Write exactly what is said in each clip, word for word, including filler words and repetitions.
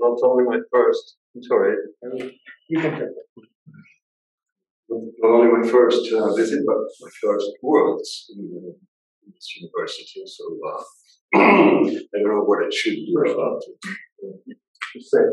not only my first, I'm sorry, You can take it. not only my first uh, visit, but my first words in, uh, in this university. So uh, I don't know what I should do about it. Say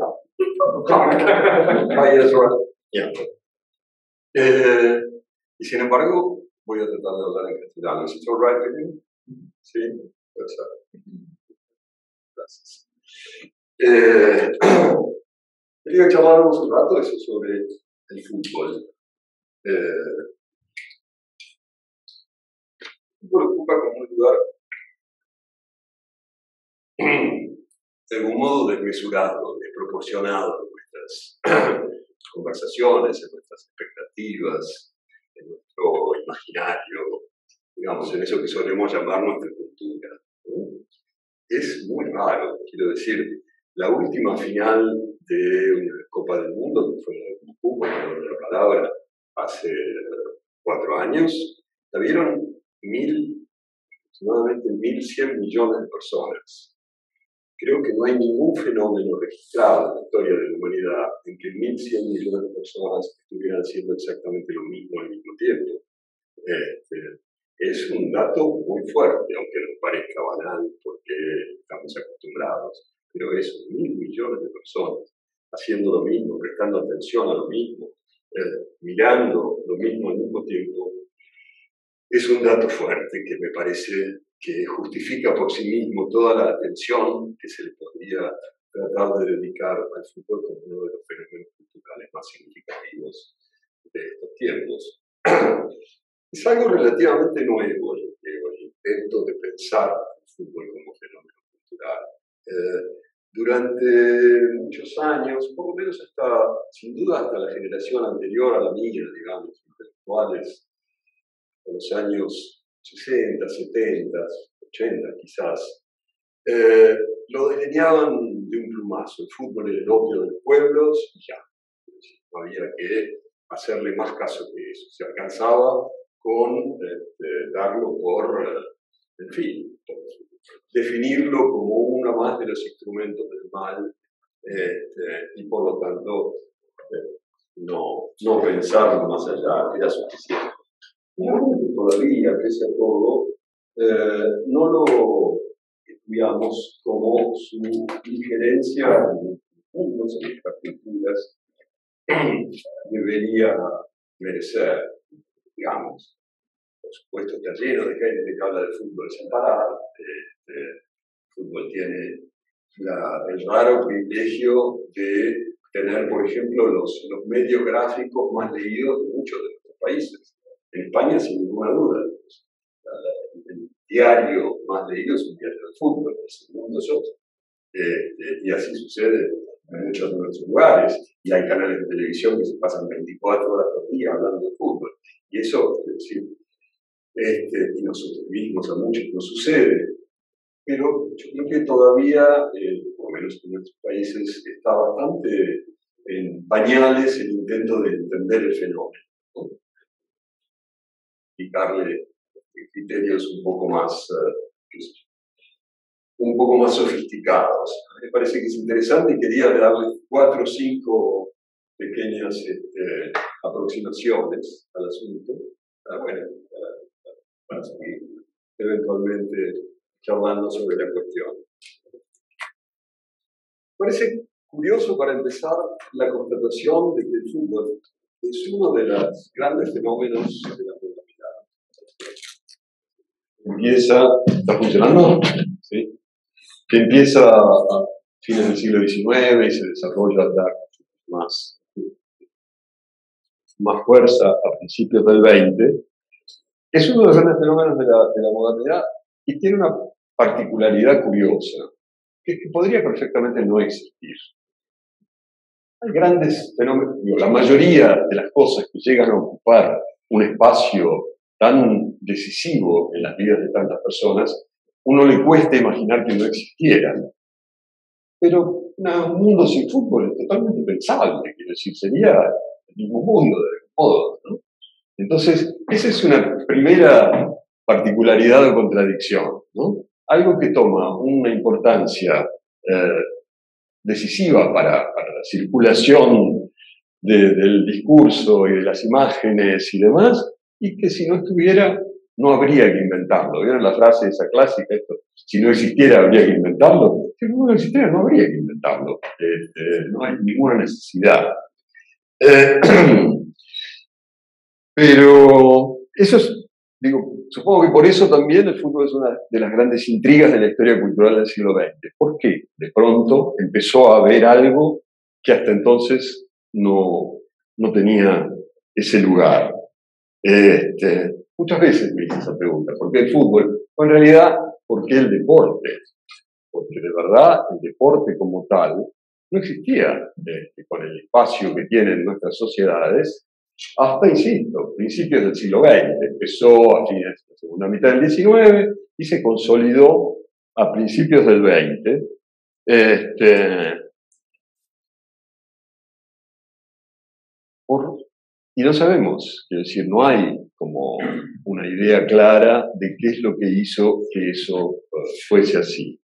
Ah, yes, right. Yeah. Eh, y sin embargo, voy a tratar de hablar en castellano. ¿Es all right with you? Sí, pues, uh, gracias. Eh, quería que charláramos un rato eso sobre el fútbol. Eh, el fútbol ocupa como un lugar de algún modo desmesurado, desproporcionado en nuestras conversaciones, en nuestras expectativas, en nuestro imaginario, digamos, en eso que solemos llamar nuestra cultura, ¿no? Es muy raro, quiero decir, la última final de una Copa del Mundo, que fue la de Moscú, con la palabra, hace cuatro años, la vieron mil, aproximadamente mil cien millones de personas. Creo que no hay ningún fenómeno registrado en la historia de la humanidad en que mil cien millones de personas estuvieran haciendo exactamente lo mismo al mismo tiempo. Este, es un dato muy fuerte, aunque nos parezca banal porque estamos acostumbrados, pero es mil millones de personas haciendo lo mismo, prestando atención a lo mismo, eh, mirando lo mismo al mismo tiempo. Es un dato fuerte que me parece que justifica por sí mismo toda la atención que se le podría tratar de dedicar al fútbol como uno de los fenómenos culturales más significativos de estos tiempos. Es algo relativamente nuevo el, el intento de pensar el fútbol como fenómeno cultural. Eh, durante muchos años, por lo menos hasta, sin duda hasta la generación anterior a la mía, digamos, intelectuales, en los años sesenta, setenta, ochenta quizás, eh, lo desdeñaban de un plumazo. El fútbol era el opio de los pueblos y ya. No había que hacerle más caso que eso. Se alcanzaba con este, darlo por, en fin, por definirlo como uno más de los instrumentos del mal este, y por lo tanto eh, no, no pensarlo más allá era suficiente. Y todavía, pese a todo, eh, no lo estudiamos como su injerencia en mundos, en estas culturas, debería merecer, digamos. Por supuesto, está lleno de gente que habla de fútbol separado. Este, el fútbol tiene la, el raro privilegio de tener, por ejemplo, los, los medios gráficos más leídos de muchos de nuestros países. En España, sin ninguna duda, el diario más leído es un diario de fútbol, el segundo es otro. Eh, y así sucede en muchos de nuestros lugares. Y hay canales de televisión que se pasan veinticuatro horas por día hablando de fútbol. Y eso, es decir, este, y nosotros mismos a muchos nos sucede. Pero yo creo que todavía, eh, por lo menos en nuestros países, está bastante en pañales el intento de entender el fenómeno, ¿no? Aplicarle criterios un poco más uh, un poco más sofisticados. Me parece que es interesante y quería darle cuatro o cinco pequeñas este, aproximaciones al asunto, para, bueno, para, para, para seguir eventualmente charlando sobre la cuestión. Parece curioso para empezar la constatación de que el fútbol es uno de los grandes fenómenos de la modernidad. Empieza, ¿está funcionando? Sí. Que empieza a fines del siglo diecinueve y se desarrolla ya más, más fuerza a principios del veinte. Es uno de los grandes fenómenos de la, de la modernidad y tiene una particularidad curiosa, que, que podría perfectamente no existir. Hay grandes fenómenos, la mayoría de las cosas que llegan a ocupar un espacio tan decisivo en las vidas de tantas personas, uno le cuesta imaginar que no existieran. Pero no, un mundo sin fútbol es totalmente pensable, quiero decir, sería el mismo mundo de algún modo, ¿no? Entonces, esa es una primera particularidad o contradicción, ¿no? Algo que toma una importancia eh, decisiva para, para la circulación de, del discurso y de las imágenes y demás, y que si no estuviera, no habría que inventarlo. ¿Vieron la frase esa clásica? Esto, si no existiera, habría que inventarlo. Si no existiera, no habría que inventarlo. Este, no hay ninguna necesidad. Eh, pero eso es, digo, supongo que por eso también el fútbol es una de las grandes intrigas de la historia cultural del siglo veinte. ¿Por qué? De pronto empezó a haber algo que hasta entonces no, no tenía ese lugar. Este, muchas veces me hice esa pregunta, ¿por qué el fútbol? O en realidad, ¿por qué el deporte? Porque de verdad el deporte como tal no existía este, con el espacio que tienen nuestras sociedades hasta, insisto, principios del siglo veinte. Empezó a fines de la segunda mitad del diecinueve y se consolidó a principios del veinte. Este, por, y no sabemos, quiero decir, no hay como una idea clara de qué es lo que hizo que eso uh, fuese así,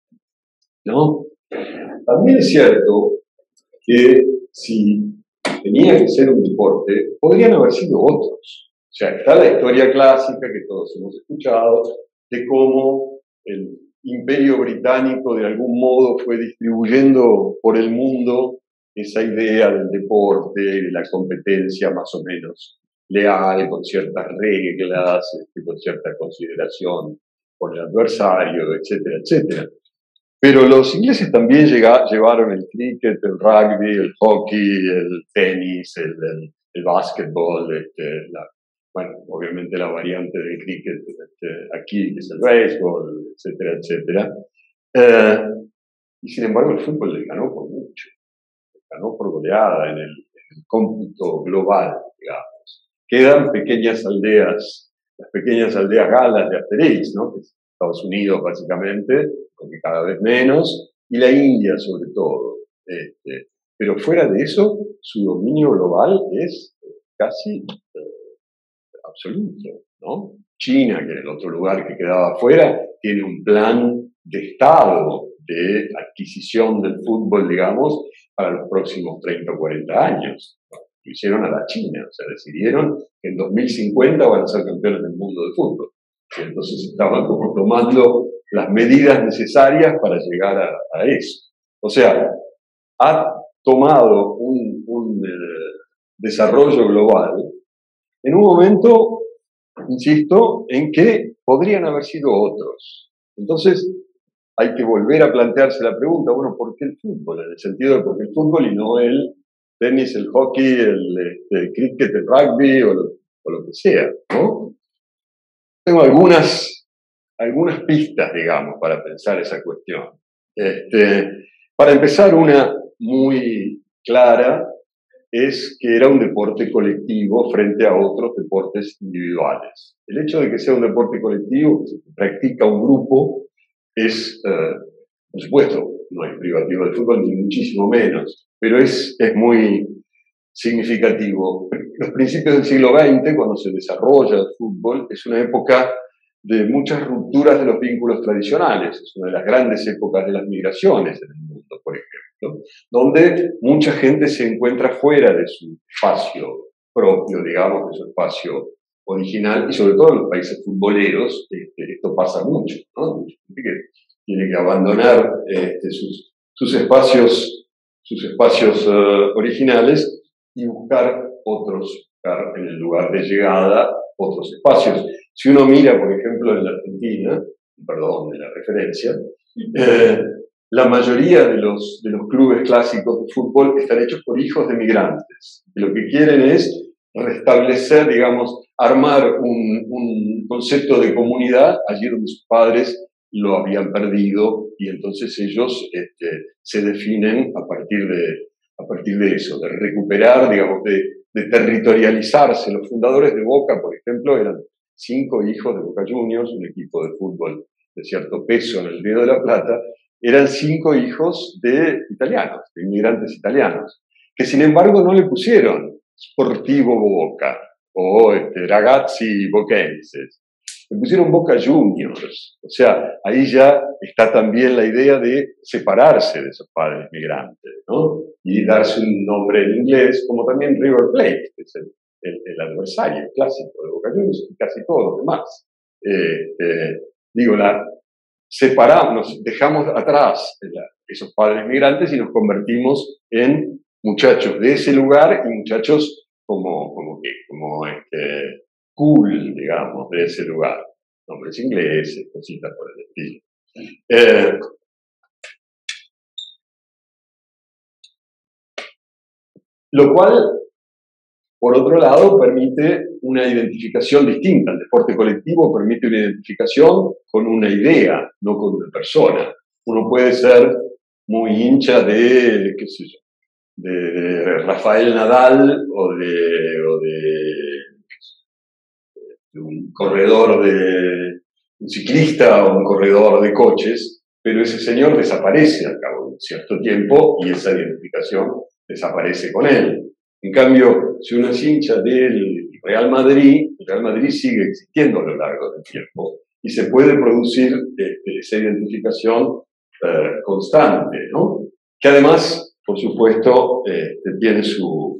¿no? También es cierto que si tenía que ser un deporte, podrían haber sido otros. O sea, está la historia clásica que todos hemos escuchado de cómo el Imperio Británico de algún modo fue distribuyendo por el mundo esa idea del deporte y de la competencia más o menos leal, con ciertas reglas, con cierta consideración por el adversario, etcétera, etcétera. Pero los ingleses también llega, llevaron el cricket, el rugby, el hockey, el tenis, el, el, el básquetbol, este, la, bueno, obviamente la variante del cricket este, aquí, que es el béisbol, etcétera, etcétera. Eh, y sin embargo el fútbol le ganó por mucho, le ganó por goleada en el, en el cómputo global, digamos. Quedan pequeñas aldeas, las pequeñas aldeas galas de Asterix, ¿no? Que es Estados Unidos básicamente, porque cada vez menos, y la India sobre todo. Este, pero fuera de eso, su dominio global es casi eh, absoluto, ¿no? China, que era el otro lugar que quedaba afuera, tiene un plan de Estado de adquisición del fútbol, digamos, para los próximos treinta o cuarenta años. Lo hicieron a la China, o sea, decidieron que en dos mil cincuenta van a ser campeones del mundo de fútbol. Y entonces estaban como tomando las medidas necesarias para llegar a, a eso. O sea, ha tomado un, un eh, desarrollo global en un momento, insisto, en que podrían haber sido otros. Entonces, hay que volver a plantearse la pregunta, bueno, ¿por qué el fútbol? En el sentido de por qué el fútbol y no el tenis, el hockey, el, el cricket, el rugby o lo, o lo que sea, ¿no? Tengo algunas, algunas pistas, digamos, para pensar esa cuestión. Este, para empezar, una muy clara es que era un deporte colectivo frente a otros deportes individuales. El hecho de que sea un deporte colectivo, que se practica un grupo, es, eh, por supuesto, no es privativo del fútbol, ni muchísimo menos, pero es, es muy significativo. Los principios del siglo veinte, cuando se desarrolla el fútbol, es una época de muchas rupturas de los vínculos tradicionales. Es una de las grandes épocas de las migraciones en el mundo, por ejemplo, donde mucha gente se encuentra fuera de su espacio propio, digamos, de su espacio original, y sobre todo en los países futboleros este, esto pasa mucho, ¿no? Mucha gente que tiene que abandonar este, sus, sus espacios, sus espacios uh, originales y buscar otros, buscar en el lugar de llegada otros espacios. Si uno mira, por ejemplo, en la Argentina, perdón de la referencia, eh, la mayoría de los, de los clubes clásicos de fútbol están hechos por hijos de migrantes. Y lo que quieren es restablecer, digamos, armar un, un concepto de comunidad allí donde sus padres lo habían perdido, y entonces ellos este, se definen a partir de, a partir de eso, de recuperar, digamos, de, de territorializarse. Los fundadores de Boca, por ejemplo, eran cinco hijos de Boca Juniors, un equipo de fútbol de cierto peso en el Río de la Plata, eran cinco hijos de italianos, de inmigrantes italianos, que sin embargo no le pusieron Sportivo Boca o este, Ragazzi Boquenses. le pusieron Boca Juniors. O sea, ahí ya está también la idea de separarse de esos padres migrantes, ¿no? Y darse un nombre en inglés, como también River Plate, que es el, el, el adversario clásico de Boca Juniors, y casi todos los demás. Eh, eh, digo, la, separamos, dejamos atrás la, esos padres migrantes y nos convertimos en muchachos de ese lugar y muchachos como, como, que, como este, cool, digamos, de ese lugar. Nombres ingleses, cositas por el estilo. Eh, lo cual, por otro lado, permite una identificación distinta. El deporte colectivo permite una identificación con una idea, no con una persona. Uno puede ser muy hincha de, qué sé yo, de Rafael Nadal o de, o de, de un corredor de un ciclista o un corredor de coches, pero ese señor desaparece al cabo de un cierto tiempo y esa identificación desaparece con él. En cambio, si uno es hincha del Real Madrid, el Real Madrid sigue existiendo a lo largo del tiempo y se puede producir este, esa identificación eh, constante, ¿no? Que además, por supuesto, este, tiene su,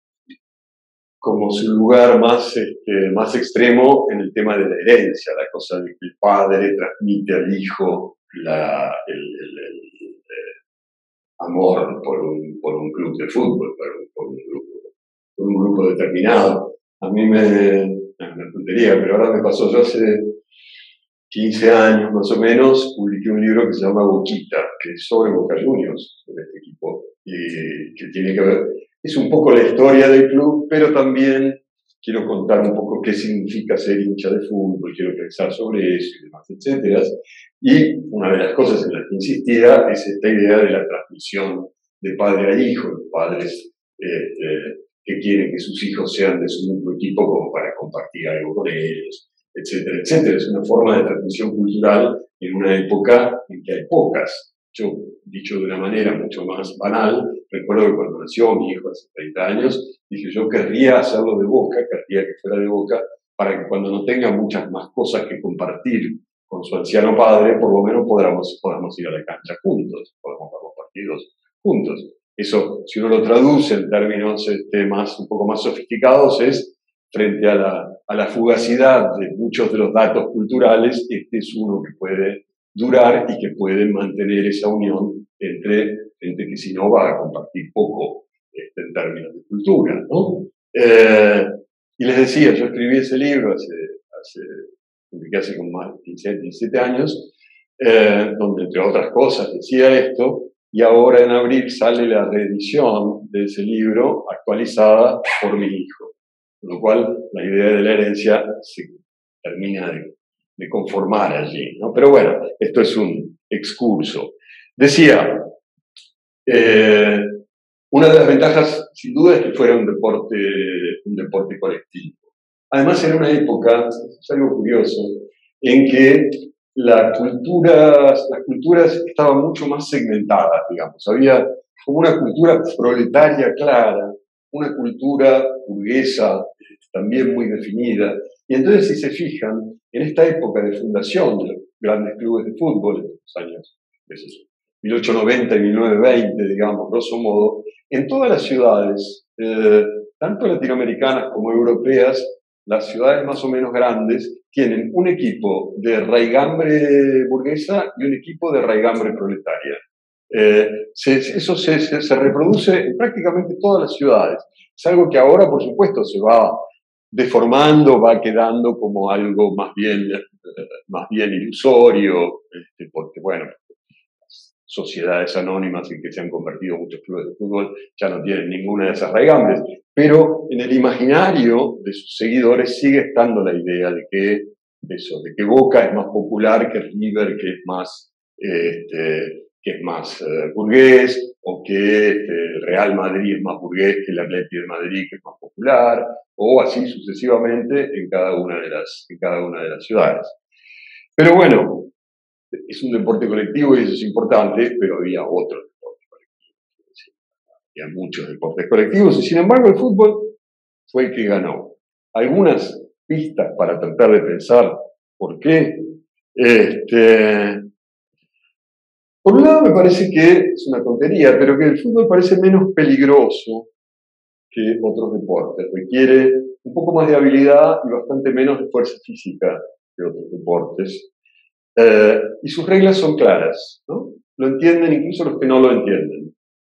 como su lugar más, este, más extremo en el tema de la herencia, la cosa de que el padre transmite al hijo la, el, el, el, el amor por un, por un club de fútbol, por un, por un, grupo, por un grupo determinado. A mí me, una tontería, pero ahora me pasó, yo hace quince años más o menos, publiqué un libro que se llama Boquita, que es sobre Boca Juniors, sobre este equipo, y que tiene que ver, es un poco la historia del club, pero también quiero contar un poco qué significa ser hincha de fútbol, quiero pensar sobre eso y demás, etcétera. Y una de las cosas en las que insistía es esta idea de la transmisión de padre a hijo, los padres eh, que quieren que sus hijos sean de su mismo equipo como para compartir algo con ellos, etcétera, etcétera. Es una forma de transmisión cultural en una época en que hay pocas. Yo, dicho de una manera mucho más banal, recuerdo que cuando nació mi hijo hace treinta años, dije yo querría hacerlo de Boca, querría que fuera de Boca, para que cuando no tenga muchas más cosas que compartir con su anciano padre, por lo menos podamos, podamos ir a la cancha juntos, podamos ver los partidos juntos. Eso, si uno lo traduce en términos este, más, un poco más sofisticados, es frente a la, a la fugacidad de muchos de los datos culturales, este es uno que puede durar y que puede mantener esa unión entre gente que si no va a compartir poco este, en términos de cultura, ¿no? Eh, y les decía, yo escribí ese libro hace, hace, hace como más de quince, diecisiete años, eh, donde entre otras cosas decía esto, y ahora en abril sale la reedición de ese libro actualizada por mi hijo. Con lo cual, la idea de la herencia se termina de, de conformar allí, ¿no? Pero bueno, esto es un excurso. Decía, eh, una de las ventajas, sin duda, es que fuera un deporte, un deporte colectivo. Además, en una época, es algo curioso, en que la cultura, las culturas estaban mucho más segmentadas, digamos. Había como una cultura proletaria clara, una cultura burguesa también muy definida. Y entonces, si se fijan, en esta época de fundación de los grandes clubes de fútbol, en los años mil ochocientos noventa y mil novecientos veinte, digamos, grosso modo, en todas las ciudades, eh, tanto latinoamericanas como europeas, las ciudades más o menos grandes tienen un equipo de raigambre burguesa y un equipo de raigambre proletaria. Eh, se, eso se, se, se reproduce en prácticamente todas las ciudades. Es algo que ahora, por supuesto, se va deformando, va quedando como algo más bien, más bien ilusorio, este, porque, bueno, sociedades anónimas en que se han convertido muchos clubes de fútbol ya no tienen ninguna de esas raigambres, pero en el imaginario de sus seguidores sigue estando la idea de que eso, de que Boca es más popular que River, que es más, este, que es más uh, burgués, o que este, el Real Madrid es más burgués que el Atlético de Madrid, que es más popular, o así sucesivamente en cada una de las, en cada una de las ciudades. Pero bueno, es un deporte colectivo y eso es importante, pero había otros deportes colectivos. Había muchos deportes colectivos y sin embargo el fútbol fue el que ganó. Algunas pistas para tratar de pensar ¿Por qué? Este, por un lado me parece que es una tontería, pero que el fútbol parece menos peligroso que otros deportes. Requiere un poco más de habilidad y bastante menos de fuerza física que otros deportes. Eh, y sus reglas son claras, ¿no? Lo entienden incluso los que no lo entienden.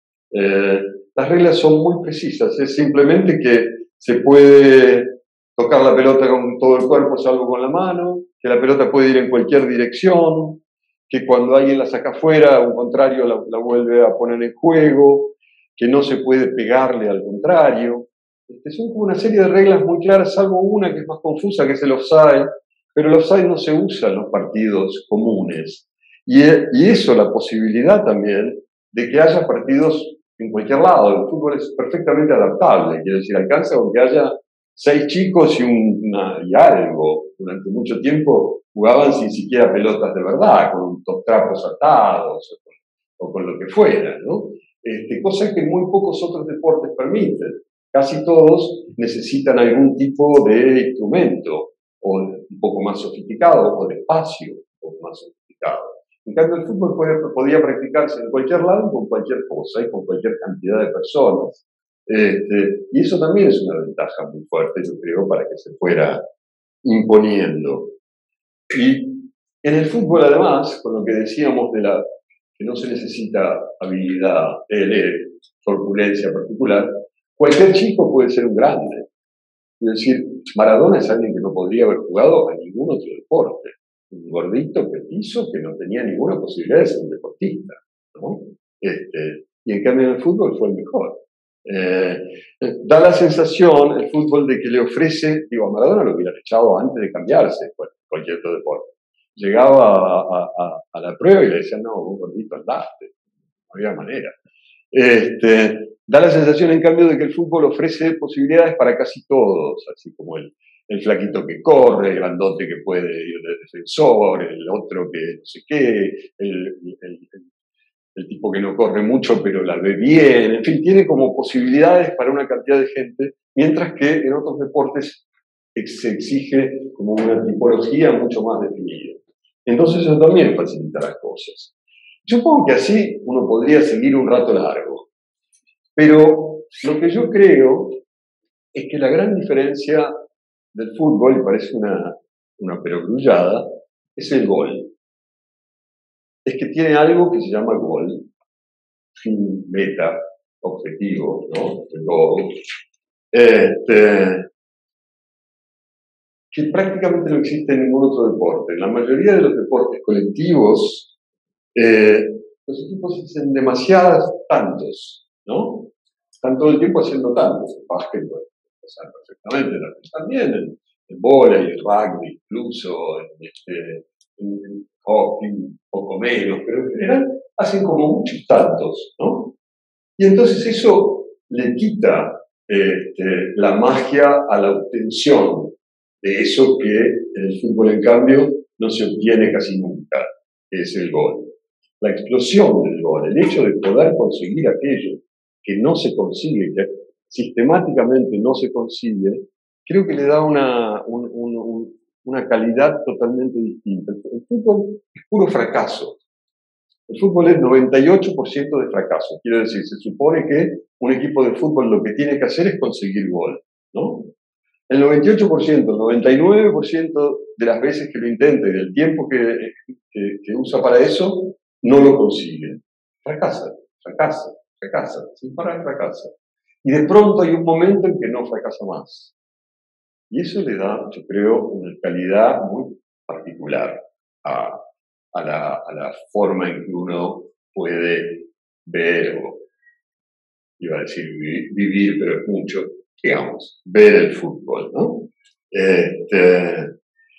Eh, las reglas son muy precisas, es simplemente que se puede tocar la pelota con todo el cuerpo salvo con la mano, que la pelota puede ir en cualquier dirección, que cuando alguien la saca afuera, un contrario la, la vuelve a poner en juego, que no se puede pegarle al contrario. Este, son como una serie de reglas muy claras, salvo una que es más confusa, que es el offside, pero el offside no se usa en los partidos comunes. Y, y eso, la posibilidad también de que haya partidos en cualquier lado. El fútbol es perfectamente adaptable, quiero decir, alcanza con que haya seis chicos y, una, y algo. Durante mucho tiempo jugaban sin siquiera pelotas de verdad, con trapos atados o con, o con lo que fuera, ¿no? Este, cosa que muy pocos otros deportes permiten. Casi todos necesitan algún tipo de instrumento, o un poco más sofisticado, o de espacio un poco más sofisticado. En cambio, el fútbol puede, podía practicarse en cualquier lado con cualquier cosa y con cualquier cantidad de personas. Este, y eso también es una ventaja muy fuerte, yo creo, para que se fuera imponiendo. Y en el fútbol, además, con lo que decíamos de la que no se necesita habilidad, eh, corpulencia particular, cualquier chico puede ser un grande. Es decir, Maradona es alguien que no podría haber jugado a ningún otro deporte. Un gordito petizo que no tenía ninguna posibilidad de ser un deportista, ¿no? Este, y en cambio en el fútbol fue el mejor. Eh, da la sensación, el fútbol, de que le ofrece, digo, a Maradona lo hubiera echado antes de cambiarse por cualquier otro deporte. Llegaba a, a, a, a la prueba y le decían, no, un gordito andaste, no había manera. Este, da la sensación, en cambio, de que el fútbol ofrece posibilidades para casi todos, así como el, el flaquito que corre, el grandote que puede ir de defensor, el otro que no sé qué, el, el, el, el tipo que no corre mucho pero la ve bien, en fin, tiene como posibilidades para una cantidad de gente, mientras que en otros deportes se exige como una tipología mucho más definida. Entonces eso también facilita las cosas. Supongo que así uno podría seguir un rato largo, pero lo que yo creo es que la gran diferencia del fútbol, y parece una, una perogrullada, es el gol. Es que tiene algo que se llama gol, fin, meta, objetivo, ¿no? El gol. Este, que prácticamente no existe en ningún otro deporte. En la mayoría de los deportes colectivos, eh, los equipos hacen demasiados tantos, ¿no? Están todo el tiempo haciendo tantos. El básquetbol, o sea, perfectamente, también en, en vóley, en rugby, incluso, en, este, en, en hockey, un poco menos, pero en general hacen como muchos tantos, ¿no? Y entonces eso le quita este, la magia a la obtención de eso que en el fútbol, en cambio, no se obtiene casi nunca, que es el gol. La explosión del gol, el hecho de poder conseguir aquello que no se consigue, que sistemáticamente no se consigue, creo que le da una, un, un, un, una calidad totalmente distinta. El fútbol es puro fracaso. El fútbol es noventa y ocho por ciento de fracaso. Quiero decir, se supone que un equipo de fútbol lo que tiene que hacer es conseguir gol, ¿no? El noventa y ocho por ciento, el noventa y nueve por ciento de las veces que lo intenta y del tiempo que, que, que usa para eso, no lo consigue. Fracasa, fracasa, fracasa, sin parar fracasa. Y de pronto hay un momento en que no fracasa más. Y eso le da, yo creo, una calidad muy particular a, a, la, a la forma en que uno puede ver, o iba a decir vivir, vivir pero es mucho, digamos, ver el fútbol, ¿no? Este,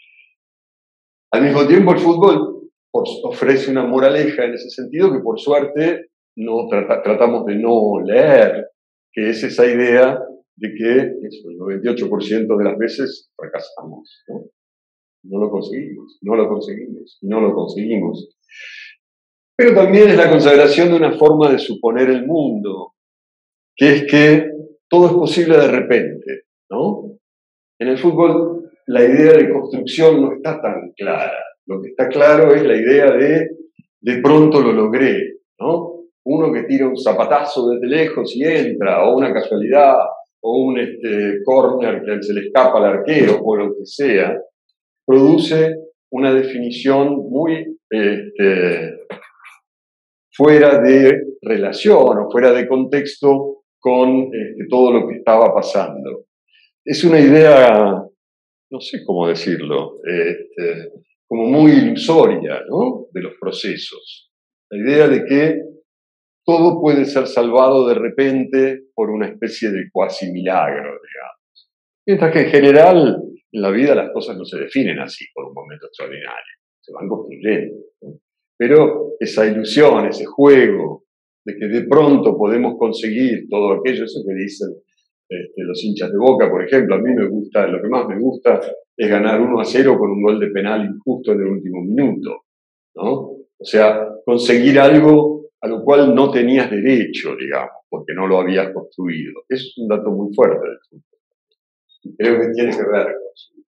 al mismo tiempo, el fútbol ofrece una moraleja en ese sentido que, por suerte, no trata, tratamos de no leer, que es esa idea de que eso, el noventa y ocho por ciento de las veces fracasamos, ¿no? No lo conseguimos, no lo conseguimos, no lo conseguimos. Pero también es la consagración de una forma de suponer el mundo, que es que todo es posible de repente, ¿no? En el fútbol la idea de construcción no está tan clara. Lo que está claro es la idea de de pronto lo logré, ¿no? Uno que tira un zapatazo desde lejos y entra, o una casualidad, o un este, corner que se le escapa al arquero, o lo que sea, produce una definición muy este, fuera de relación o fuera de contexto con este, todo lo que estaba pasando. Es una idea, no sé cómo decirlo, este, como muy ilusoria, ¿no? De los procesos. La idea de que todo puede ser salvado de repente por una especie de cuasi milagro, digamos. Mientras que en general en la vida las cosas no se definen así por un momento extraordinario, se van construyendo, ¿no? Pero esa ilusión, ese juego de que de pronto podemos conseguir todo aquello, eso que dicen este, los hinchas de Boca, por ejemplo, a mí me gusta, lo que más me gusta es ganar uno a cero con un gol de penal injusto en el último minuto, ¿no? O sea, conseguir algo a lo cual no tenías derecho, digamos, porque no lo habías construido. Es un dato muy fuerte del fútbol. Y creo que tiene que ver con su,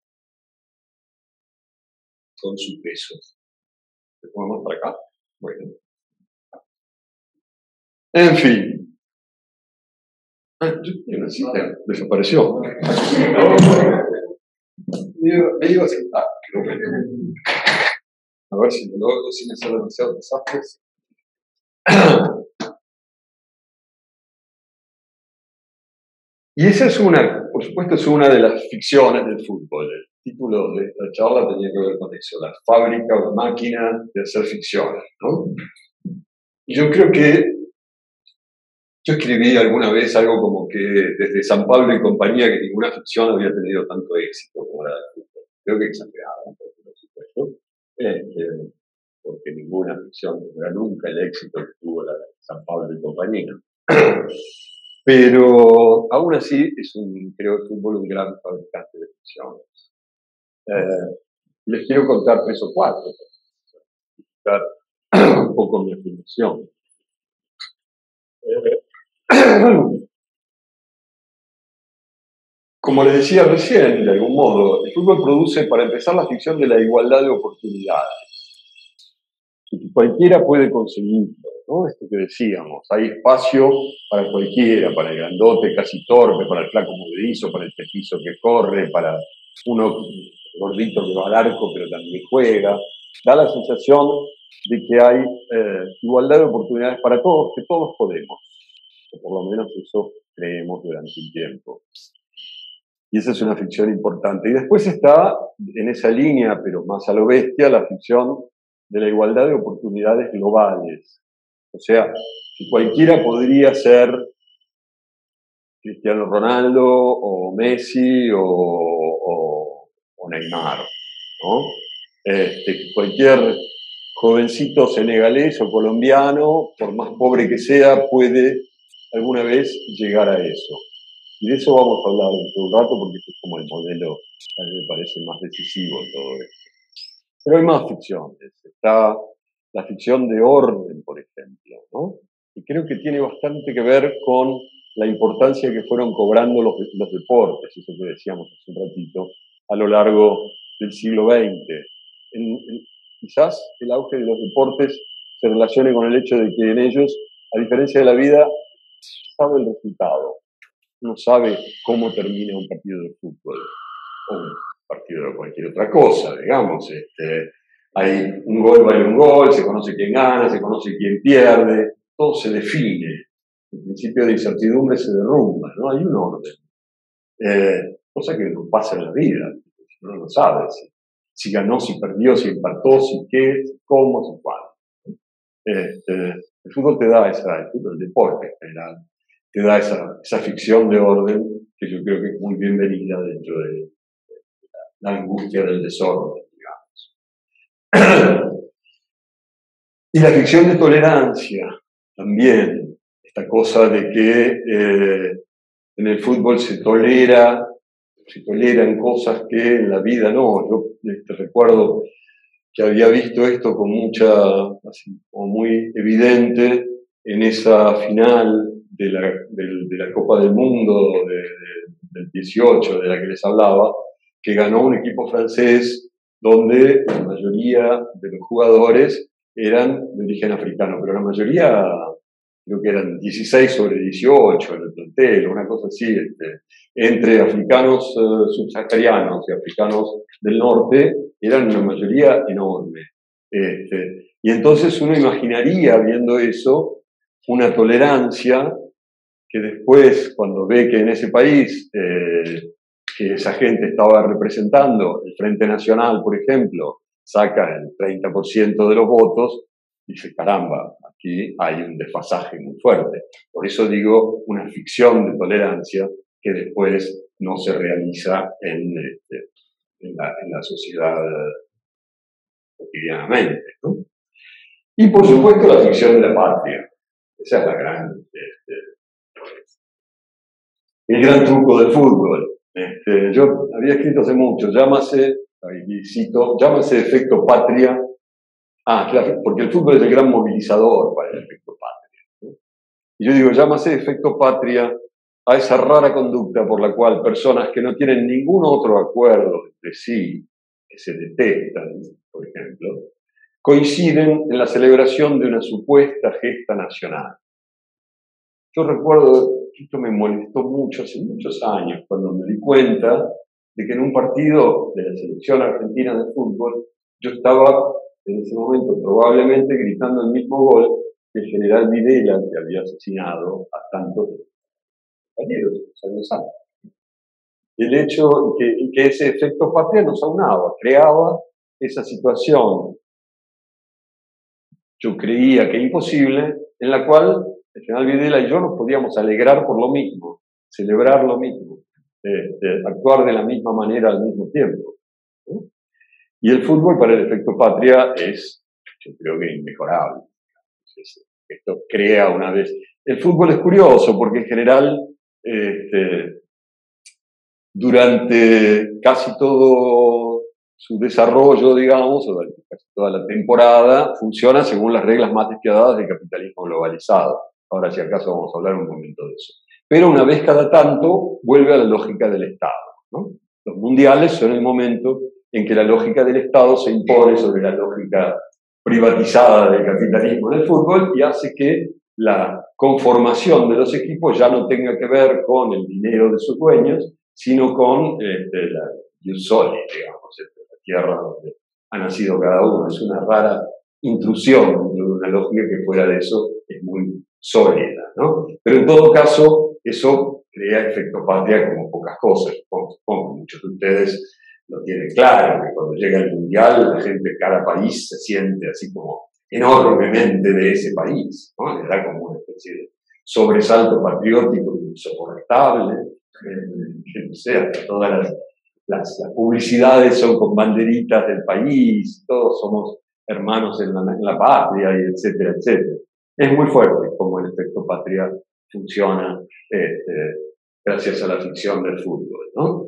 con su peso. ¿Le ponemos para acá? Bueno. En fin. Ah, yo tenía una cita, desapareció. Me iba a sentar. A ver si me logro sin hacer demasiados desastres. Y esa es una, por supuesto, es una de las ficciones del fútbol. El título de esta charla tenía que ver con eso, la fábrica o la máquina de hacer ficciones, ¿no? Y yo creo que yo escribí alguna vez algo como que desde San Pablo y compañía que ninguna ficción había tenido tanto éxito como la del fútbol. Creo que exageraba un poco, por supuesto, este, porque ninguna ficción tendrá nunca el éxito que tuvo la de San Pablo y compañía. Pero aún así es un, creo, el fútbol un gran fabricante de ficciones. Eh, les quiero contar tres o cuatro, para explicar un poco mi afirmación. Eh, Como les decía recién, de algún modo, el fútbol produce, para empezar, la ficción de la igualdad de oportunidades. Y cualquiera puede conseguirlo, ¿no? Esto que decíamos, hay espacio para cualquiera, para el grandote casi torpe, para el flaco movedizo, para el petizo que corre, para uno gordito que va al arco pero también juega. Da la sensación de que hay eh, igualdad de oportunidades para todos, que todos podemos. O por lo menos eso creemos durante un tiempo. Y esa es una ficción importante. Y después está, en esa línea, pero más a lo bestia, la ficción de la igualdad de oportunidades globales. O sea, que cualquiera podría ser Cristiano Ronaldo, o Messi, o, o, o Neymar, ¿no? Este, cualquier jovencito senegalés o colombiano, por más pobre que sea, puede alguna vez llegar a eso. Y de eso vamos a hablar dentro de un rato, porque este es como el modelo, a mí me parece más decisivo en todo esto. Pero hay más ficciones. Está la ficción de orden, por ejemplo, ¿no? Y creo que tiene bastante que ver con la importancia que fueron cobrando los, los deportes, eso que decíamos hace un ratito, a lo largo del siglo veinte. En, en, quizás el auge de los deportes se relacione con el hecho de que en ellos, a diferencia de la vida, se sabe el resultado. Uno sabe cómo termina un partido de fútbol, o un partido de cualquier otra cosa, digamos. Este, hay un gol, vale un gol, se conoce quién gana, se conoce quién pierde, todo se define. El principio de incertidumbre se derrumba, ¿no? Hay un orden. Eh, cosa que no pasa en la vida, uno no sabe si, si ganó, si perdió, si empató, si qué, si cómo, si cuándo. Este, el fútbol te da esa, el fútbol, el deporte en general, te da esa, esa ficción de orden que yo creo que es muy bienvenida dentro de, de la, la angustia del desorden, digamos. Y la ficción de tolerancia también, esta cosa de que eh, en el fútbol se tolera, se toleran cosas que en la vida no. Yo este, recuerdo que había visto esto con mucha, así, como muy evidente en esa final de la, de, de la Copa del Mundo de, de, del dieciocho, de la que les hablaba, que ganó un equipo francés donde la mayoría de los jugadores eran de origen africano, pero la mayoría, creo que eran dieciséis sobre dieciocho en el plantel, una cosa así, este, entre africanos eh, subsaharianos y africanos del norte, eran una mayoría enorme. Este, y entonces uno imaginaría, viendo eso, una tolerancia que después, cuando ve que en ese país, eh, que esa gente estaba representando, el Frente Nacional, por ejemplo, saca el treinta por ciento de los votos, dice, caramba, aquí hay un desfasaje muy fuerte. Por eso digo, una ficción de tolerancia que después no se realiza en, este, en, la, en la sociedad cotidianamente, ¿no? Y por supuesto la ficción de la patria. Esa es la gran, este, el gran truco del fútbol. Este, yo había escrito hace mucho, llámase, ahí cito, llámase efecto patria. Ah, claro, porque el fútbol es el gran movilizador para el efecto patria, ¿no? Y yo digo, llámase efecto patria a esa rara conducta por la cual personas que no tienen ningún otro acuerdo entre sí, que se detestan, por ejemplo, coinciden en la celebración de una supuesta gesta nacional. Yo recuerdo que esto me molestó mucho hace muchos años, cuando me di cuenta de que en un partido de la selección argentina de fútbol, yo estaba en ese momento probablemente gritando el mismo gol que el general Videla, que había asesinado a tantos compañeros años antes. El hecho que, que ese efecto patria nos aunaba, creaba esa situación, yo creía que imposible, en la cual el general Videla y yo nos podíamos alegrar por lo mismo, celebrar lo mismo, este, actuar de la misma manera al mismo tiempo, ¿no? Y el fútbol para el efecto patria es, yo creo que inmejorable. Esto crea una vez... El fútbol es curioso porque en general, este, durante casi todo su desarrollo, digamos, o durante casi toda la temporada, funciona según las reglas más despiadadas del capitalismo globalizado. Ahora, si acaso, vamos a hablar un momento de eso. Pero una vez cada tanto vuelve a la lógica del Estado, ¿no? Los mundiales son el momento en que la lógica del Estado se impone sobre la lógica privatizada del capitalismo en el fútbol y hace que la conformación de los equipos ya no tenga que ver con el dinero de sus dueños, sino con este, la ius soli, digamos, la tierra donde ha nacido cada uno. Es una rara intrusión de una lógica que fuera de eso es muy sólida, ¿no? Pero en todo caso, eso crea efecto patria como pocas cosas. Como muchos de ustedes lo tienen claro, que cuando llega el mundial, la gente de cada país se siente así como enormemente de ese país, ¿no? Le da como una especie de sobresalto patriótico insoportable, que no sé, hasta todas las, las, las publicidades son con banderitas del país, todos somos hermanos en la, en la patria, y etcétera, etcétera. Es muy fuerte como el efecto patria funciona este, gracias a la ficción del fútbol, ¿no?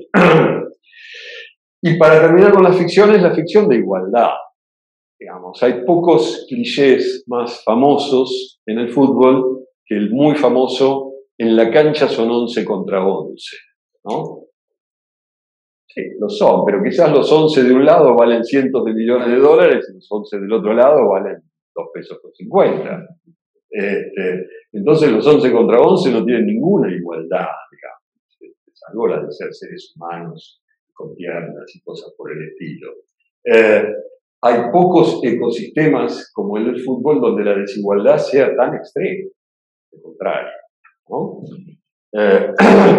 Y para terminar con las ficciones, la ficción de igualdad. Digamos, hay pocos clichés más famosos en el fútbol que el muy famoso "en la cancha son once contra once", ¿no? Sí, lo son, pero quizás los once de un lado valen cientos de millones de dólares y los once del otro lado valen dos pesos con cincuenta. Este, entonces los once contra once no tienen ninguna igualdad, digamos, salvo la de ser seres humanos con piernas y cosas por el estilo. Eh, hay pocos ecosistemas como el del fútbol donde la desigualdad sea tan extrema, al contrario, ¿no? Eh,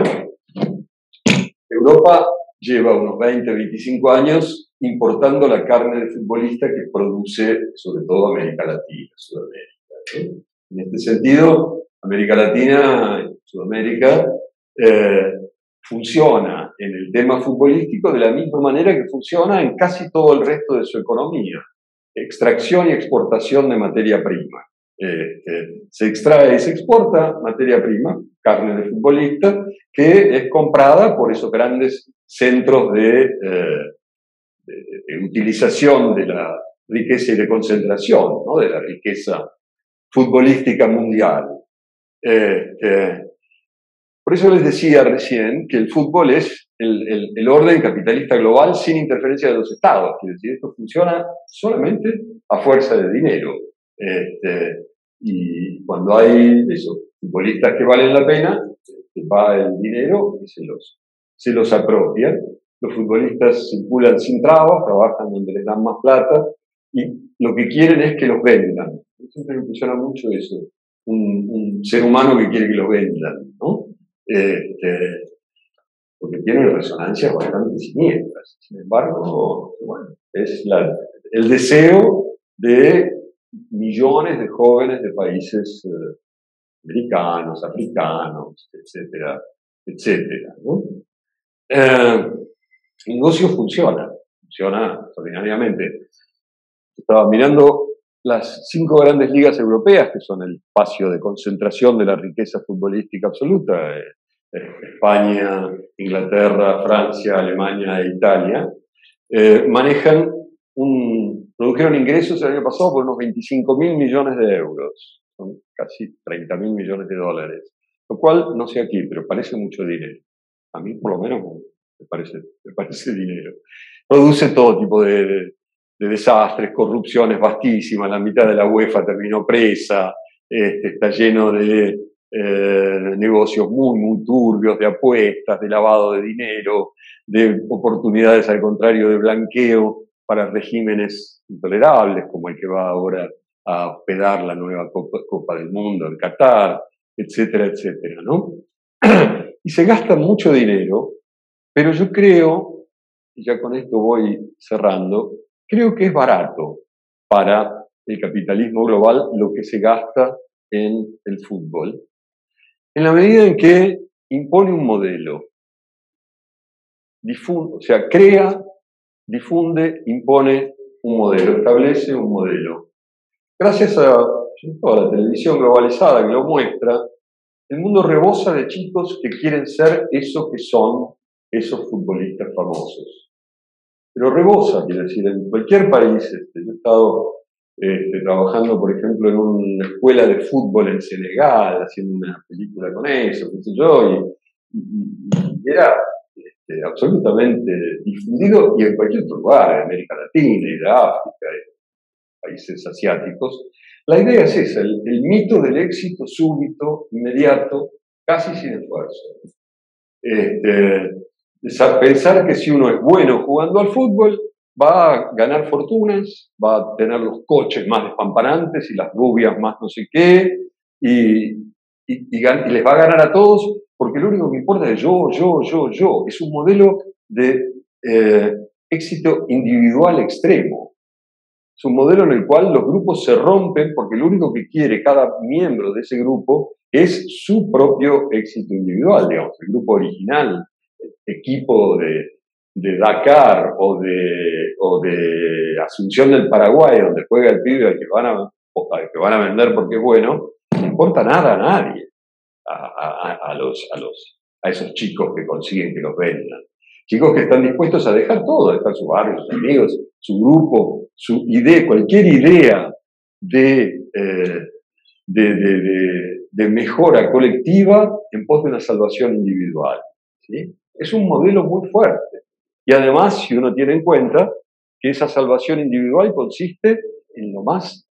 Europa lleva unos veinte, veinticinco años importando la carne de futbolista que produce sobre todo América Latina, Sudamérica, ¿no? En este sentido, América Latina, Sudamérica, eh, funciona en el tema futbolístico de la misma manera que funciona en casi todo el resto de su economía. Extracción y exportación de materia prima. Eh, se extrae y se exporta materia prima, carne de futbolista, que es comprada por esos grandes centros de, eh, de, de utilización de la riqueza y de concentración, ¿no? De la riqueza futbolística mundial. Eh, eh, Por eso les decía recién que el fútbol es el, el, el orden capitalista global sin interferencia de los estados. Quiere decir, esto funciona solamente a fuerza de dinero. Este, y cuando hay esos futbolistas que valen la pena, va el dinero y se los, se los apropia. Los futbolistas circulan sin trabas, trabajan donde les dan más plata y lo que quieren es que los vendan. Siempre me impresiona mucho eso, un, un ser humano que quiere que los vendan, ¿no? Este, porque tiene resonancias bastante siniestras. Sin embargo, bueno, es la, el deseo de millones de jóvenes de países eh, americanos, africanos, etcétera, etcétera, ¿no? Eh, el negocio funciona, funciona extraordinariamente. Estaba mirando las cinco grandes ligas europeas, que son el espacio de concentración de la riqueza futbolística absoluta, eh, España, Inglaterra, Francia, Alemania e Italia, eh, manejan un, produjeron ingresos el año pasado por unos veinticinco mil millones de euros, son casi treinta mil millones de dólares, lo cual, no sé aquí, pero parece mucho dinero. A mí, por lo menos, me parece, me parece dinero. Produce todo tipo de, de, de desastres, corrupciones vastísimas, la mitad de la UEFA terminó presa, este, está lleno de Eh, negocios muy, muy turbios, de apuestas, de lavado de dinero, de oportunidades al contrario de blanqueo para regímenes intolerables, como el que va ahora a hospedar la nueva Copa, Copa del Mundo en Qatar, etcétera, etcétera, ¿no? Y se gasta mucho dinero, pero yo creo, y ya con esto voy cerrando, creo que es barato para el capitalismo global lo que se gasta en el fútbol, en la medida en que impone un modelo, difunde, o sea, crea, difunde, impone un modelo, establece un modelo. Gracias a toda la televisión globalizada que lo muestra, el mundo rebosa de chicos que quieren ser eso que son esos futbolistas famosos. Pero rebosa, quiere decir, en cualquier país, este, yo he estado Este, trabajando, por ejemplo, en una escuela de fútbol en Senegal, haciendo una película con eso, qué sé yo, y, y, y era este, absolutamente difundido, y en cualquier otro lugar, en América Latina, y de África, en países asiáticos. La idea es esa, el, el mito del éxito súbito, inmediato, casi sin esfuerzo. Este, pensar que si uno es bueno jugando al fútbol, va a ganar fortunas, va a tener los coches más despampanantes y las rubias más no sé qué, y, y, y, y les va a ganar a todos, porque lo único que importa es yo, yo, yo, yo. Es un modelo de eh, éxito individual extremo. Es un modelo en el cual los grupos se rompen porque lo único que quiere cada miembro de ese grupo es su propio éxito individual, digamos, el grupo original, el equipo de de Dakar o de, o de Asunción del Paraguay, donde juega el pibe al que van a, al que van a vender porque es bueno, no importa nada a nadie, a, a, a, los, a, los, a esos chicos que consiguen que los vendan. Chicos que están dispuestos a dejar todo, a dejar su barrio, sus amigos, su grupo, su idea, cualquier idea de, eh, de, de, de, de mejora colectiva en pos de una salvación individual, ¿sí? Es un modelo muy fuerte. Y además, si uno tiene en cuenta que esa salvación individual consiste en lo más,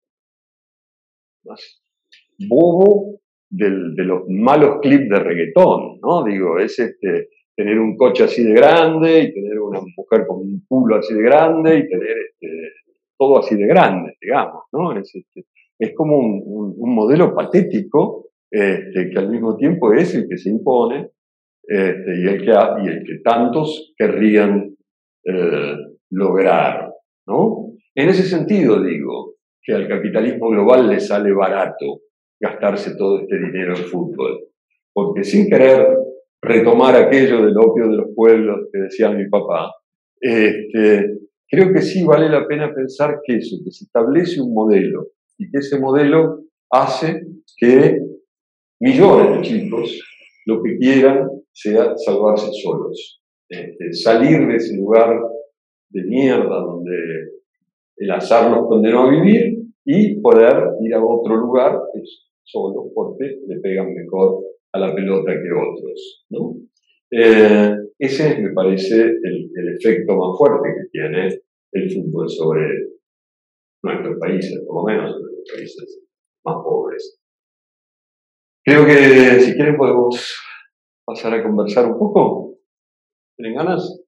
más bobo del, de los malos clips de reggaetón, ¿no? Digo, es este, tener un coche así de grande y tener una mujer con un culo así de grande y tener este, todo así de grande, digamos, ¿no? Es, este, es como un, un, un modelo patético este, que al mismo tiempo es el que se impone. Este, y, el que, y el que tantos querrían eh, lograr, ¿no? En ese sentido digo que al capitalismo global le sale barato gastarse todo este dinero en fútbol, porque sin querer retomar aquello del opio de los pueblos que decía mi papá, este, creo que sí vale la pena pensar que eso, que se establece un modelo y que ese modelo hace que millones de chicos lo que quieran sea salvarse solos, este, salir de ese lugar de mierda donde el azar los condenó a vivir y poder ir a otro lugar solos porque le pegan mejor a la pelota que otros, ¿no? Eh, ese me parece el, el efecto más fuerte que tiene el fútbol sobre nuestros países, por lo menos sobre los países más pobres. Creo que si quieren podemos pasar a conversar un poco. ¿Tienen ganas?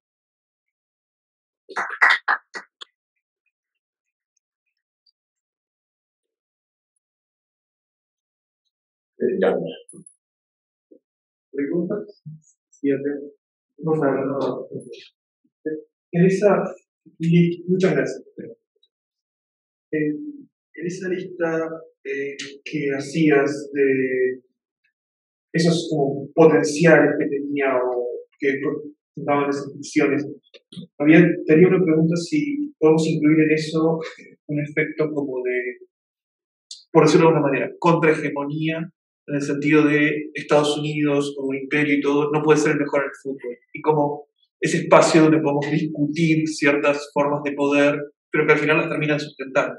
Eh, ya. ¿Preguntas? Siete. Por favor, no. Elisa, y muchas gracias. En, en esa lista eh, que hacías de esos como potenciales que tenía o que daban las instituciones, había, tenía una pregunta si podemos incluir en eso un efecto como de, por decirlo de alguna manera, contrahegemonía, en el sentido de Estados Unidos como imperio y todo, no puede ser el mejor en el fútbol. Y como ese espacio donde podemos discutir ciertas formas de poder, pero que al final las terminan sustentando.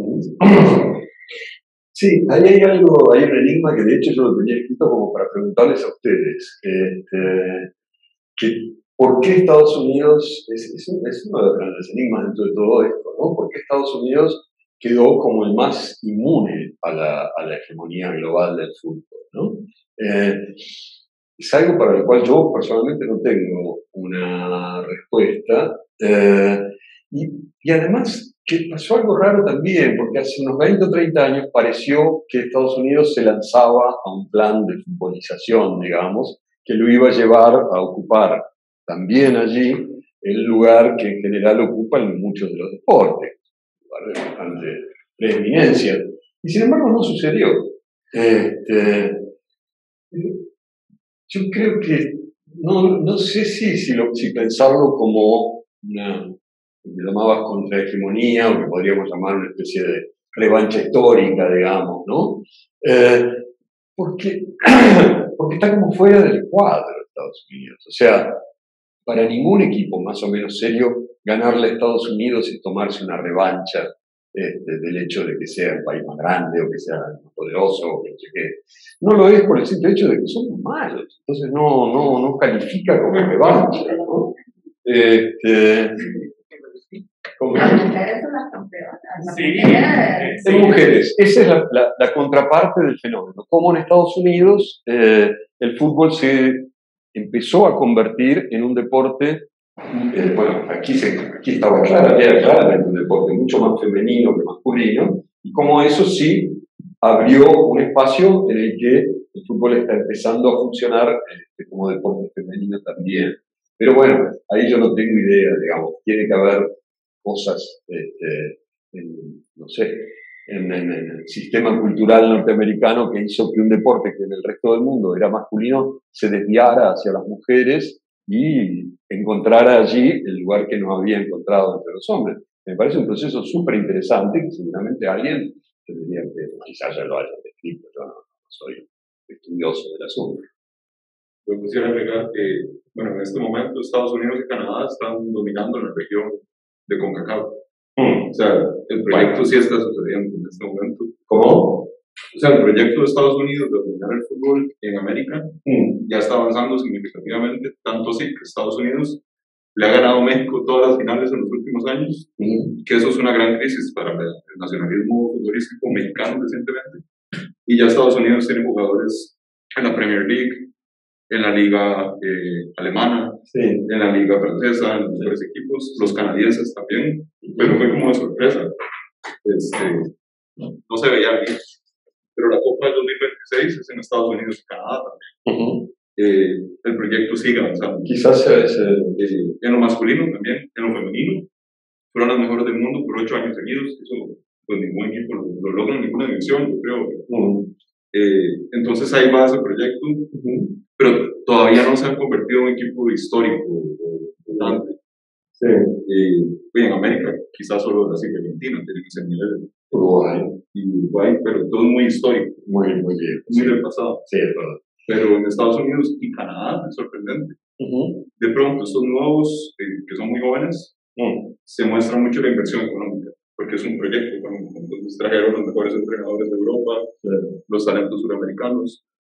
Sí, ahí hay algo, hay un enigma que de hecho yo lo tenía escrito como para preguntarles a ustedes. Este, que, ¿por qué Estados Unidos, es, es, un, es uno de los grandes enigmas dentro de todo esto, ¿no? ¿Por qué Estados Unidos quedó como el más inmune a la, a la hegemonía global del fútbol, ¿no? Eh, es algo para lo cual yo personalmente no tengo una respuesta. Eh, y, y además que pasó algo raro también, porque hace unos veinte o treinta años pareció que Estados Unidos se lanzaba a un plan de futbolización, digamos, que lo iba a llevar a ocupar también allí el lugar que en general ocupan muchos de los deportes, un lugar de bastante preeminencia. Y sin embargo no sucedió. Este, yo creo que, no, no sé si, si, lo, si pensarlo como una, lo que llamabas contrahegemonía, o que podríamos llamar una especie de revancha histórica, digamos, ¿no? Eh, porque, porque está como fuera del cuadro de Estados Unidos. O sea, para ningún equipo más o menos serio, ganarle a Estados Unidos es tomarse una revancha este, del hecho de que sea el país más grande, o que sea más poderoso, o que no sé qué. No lo es por el simple hecho de que somos malos. Entonces no, no, no califica como revancha, ¿no? Este, como, Las mujeres son las campeonas. Las Sí. mujeres. en mujeres, esa es la, la, la contraparte del fenómeno. Como en Estados Unidos eh, el fútbol se empezó a convertir en un deporte, eh, bueno, aquí, se, aquí estaba claro, era claramente un deporte mucho más femenino que masculino, y como eso sí abrió un espacio en el que el fútbol está empezando a funcionar eh, como deporte femenino también. Pero bueno, ahí yo no tengo idea, digamos, tiene que haber cosas, este, en, no sé, en, en, en el sistema cultural norteamericano que hizo que un deporte que en el resto del mundo era masculino se desviara hacia las mujeres y encontrara allí el lugar que no había encontrado entre los hombres. Me parece un proceso súper interesante que seguramente alguien tendría que, quizás ya lo haya descrito, yo no, no soy estudioso del asunto. Yo quisiera agregar que, bueno, en este momento Estados Unidos y Canadá están dominando la región de CONCACAF. Mm. O sea, el proyecto sí está sucediendo en este momento. ¿Cómo? O sea, el proyecto de Estados Unidos de dominar el fútbol en América Mm. ya está avanzando significativamente, tanto así que Estados Unidos le ha ganado a México todas las finales en los últimos años, Mm. que eso es una gran crisis para el nacionalismo futbolístico mexicano recientemente. Y ya Estados Unidos tiene jugadores en la Premier League, en la liga eh, alemana, Sí. en la liga francesa, en los mejores equipos, los canadienses también, pero fue como de sorpresa. Este, no se veía bien. Pero la Copa del dos mil veintiséis es en Estados Unidos y Canadá también. Uh-huh. Eh, el proyecto sigue avanzando. Quizás se, se... Eh, en lo masculino también, en lo femenino, fueron las mejores del mundo por ocho años seguidos. Eso, pues ningún equipo lo, lo logra en ninguna división, yo creo. Uh-huh. Eh, entonces ahí va ese proyecto. Uh-huh. Pero todavía no se han convertido en un equipo histórico o importante. Sí. Eh, en América, quizás solo Brasil y Argentina tienen ese nivel. Uruguay. Y Uruguay, pero todo es muy histórico. Muy, muy bien. Muy del pasado. Sí, es verdad. Pero en Estados Unidos y Canadá es sorprendente. Uh-huh. De pronto, estos nuevos, eh, que son muy jóvenes, uh-huh. se muestra mucho la inversión económica, porque es un proyecto económico. Entonces trajeron los mejores entrenadores de Europa, sí. Los talentos suramericanos.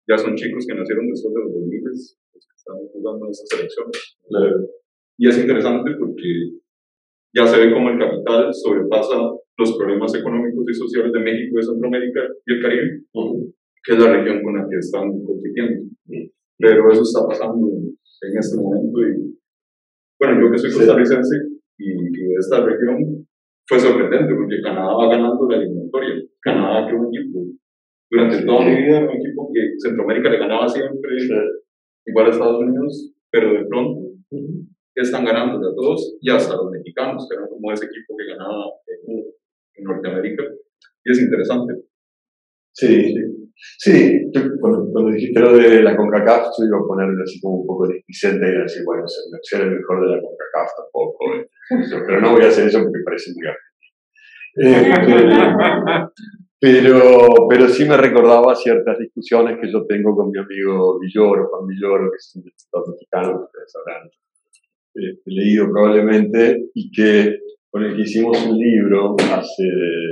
ya son chicos que nacieron después de los dos mil, los que están jugando en esas selecciones. Claro. Y es interesante porque ya se ve cómo el capital sobrepasa los problemas económicos y sociales de México, de Centroamérica y el Caribe, Uh-huh. que es la región con la que están compitiendo. Pero eso está pasando en este momento y, bueno, yo que soy costarricense y, y de esta región, fue sorprendente porque Canadá va ganando la eliminatoria. Canadá que un equipo, durante Sí. toda mi vida, un equipo que Centroamérica le ganaba siempre, Sí. igual a Estados Unidos, pero de pronto Uh-huh. están ganando a todos y hasta los mexicanos, que eran como ese equipo que ganaba en, en Norteamérica. Y es interesante. Sí, sí. Yo, cuando, cuando dijiste lo de la CONCACAF, yo iba a ponerle así como un poco displicente y decir, bueno, ser, ser el mejor de la CONCACAF tampoco. eh. Pero no voy a hacer eso porque parece muy argentino. Este, pero, pero sí me recordaba ciertas discusiones que yo tengo con mi amigo Villoro, Juan Villoro, que es un diputado mexicano, que ustedes habrán eh, leído probablemente, y que con el que hicimos un libro hace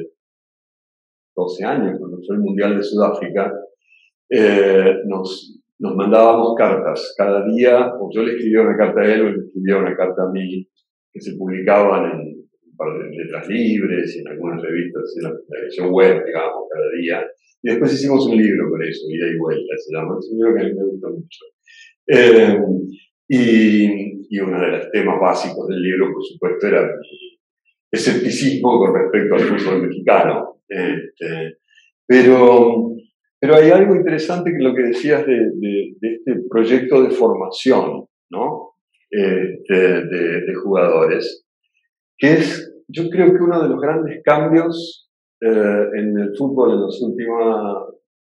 doce años, cuando fue el Mundial de Sudáfrica, eh, nos, nos mandábamos cartas cada día, o yo le escribía una carta a él, o él le escribía una carta a mí, que se publicaban en un par de letras libres y en algunas revistas, en la, la edición web, digamos, cada día. Y después hicimos un libro con eso, Ida y Vuelta, se llama, es un libro que a mí me gusta mucho. Eh, y, y uno de los temas básicos del libro, por supuesto, era mi escepticismo con respecto al fútbol mexicano. Este, pero, pero hay algo interesante que lo que decías de, de, de este proyecto de formación, ¿no? Este, de, de jugadores, que es, yo creo que uno de los grandes cambios eh, en el fútbol en los últimos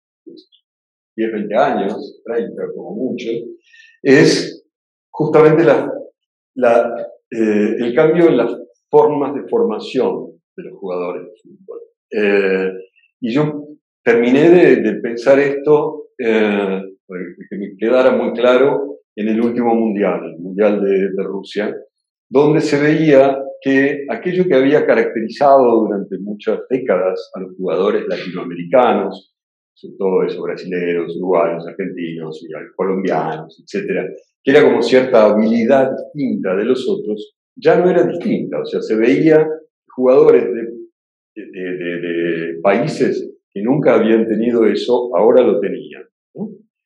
diez, veinte años, treinta como mucho, es justamente la, la, eh, el cambio en las formas de formación de los jugadores de fútbol. Eh, y yo terminé de, de pensar esto, eh, para que me quedara muy claro, en el último mundial, el mundial de, de Rusia, donde se veía que aquello que había caracterizado durante muchas décadas a los jugadores latinoamericanos, sobre todo eso, brasileños, uruguayos, argentinos, colombianos, etcétera, que era como cierta habilidad distinta de los otros, ya no era distinta. O sea, se veía jugadores de, de, de, de países que nunca habían tenido eso, ahora lo tenían, ¿no?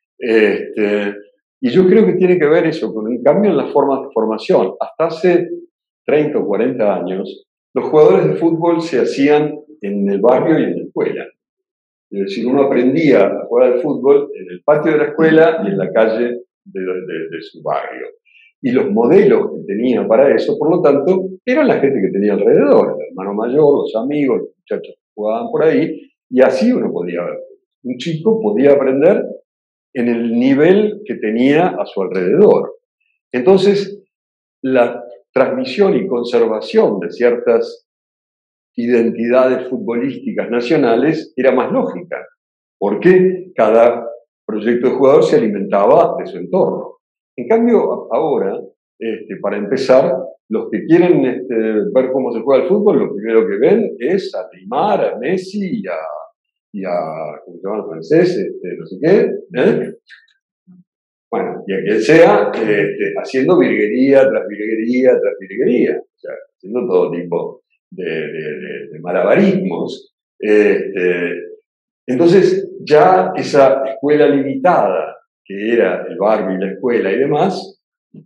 Este, y yo creo que tiene que ver eso con un cambio en las formas de formación. Hasta hace treinta o cuarenta años, los jugadores de fútbol se hacían en el barrio y en la escuela. Es decir, uno aprendía a jugar al fútbol en el patio de la escuela y en la calle de, de, de su barrio. Y los modelos que tenía para eso, por lo tanto, eran la gente que tenía alrededor, el hermano mayor, los amigos, los muchachos que jugaban por ahí, y así uno podía, un chico podía aprender en el nivel que tenía a su alrededor. Entonces, la transmisión y conservación de ciertas identidades futbolísticas nacionales era más lógica, porque cada proyecto de jugador se alimentaba de su entorno. En cambio, ahora, este, para empezar, los que quieren este, ver cómo se juega el fútbol, lo primero que ven es a Neymar, a Messi y a, y a ¿cómo se llama el francés? Este, no sé qué, ¿eh? Bueno, y a quien sea, este, haciendo virguería tras virguería tras virguería, o sea, haciendo todo tipo de, de, de, de malabarismos. Este, entonces, ya esa escuela limitada, que era el barrio y la escuela y demás,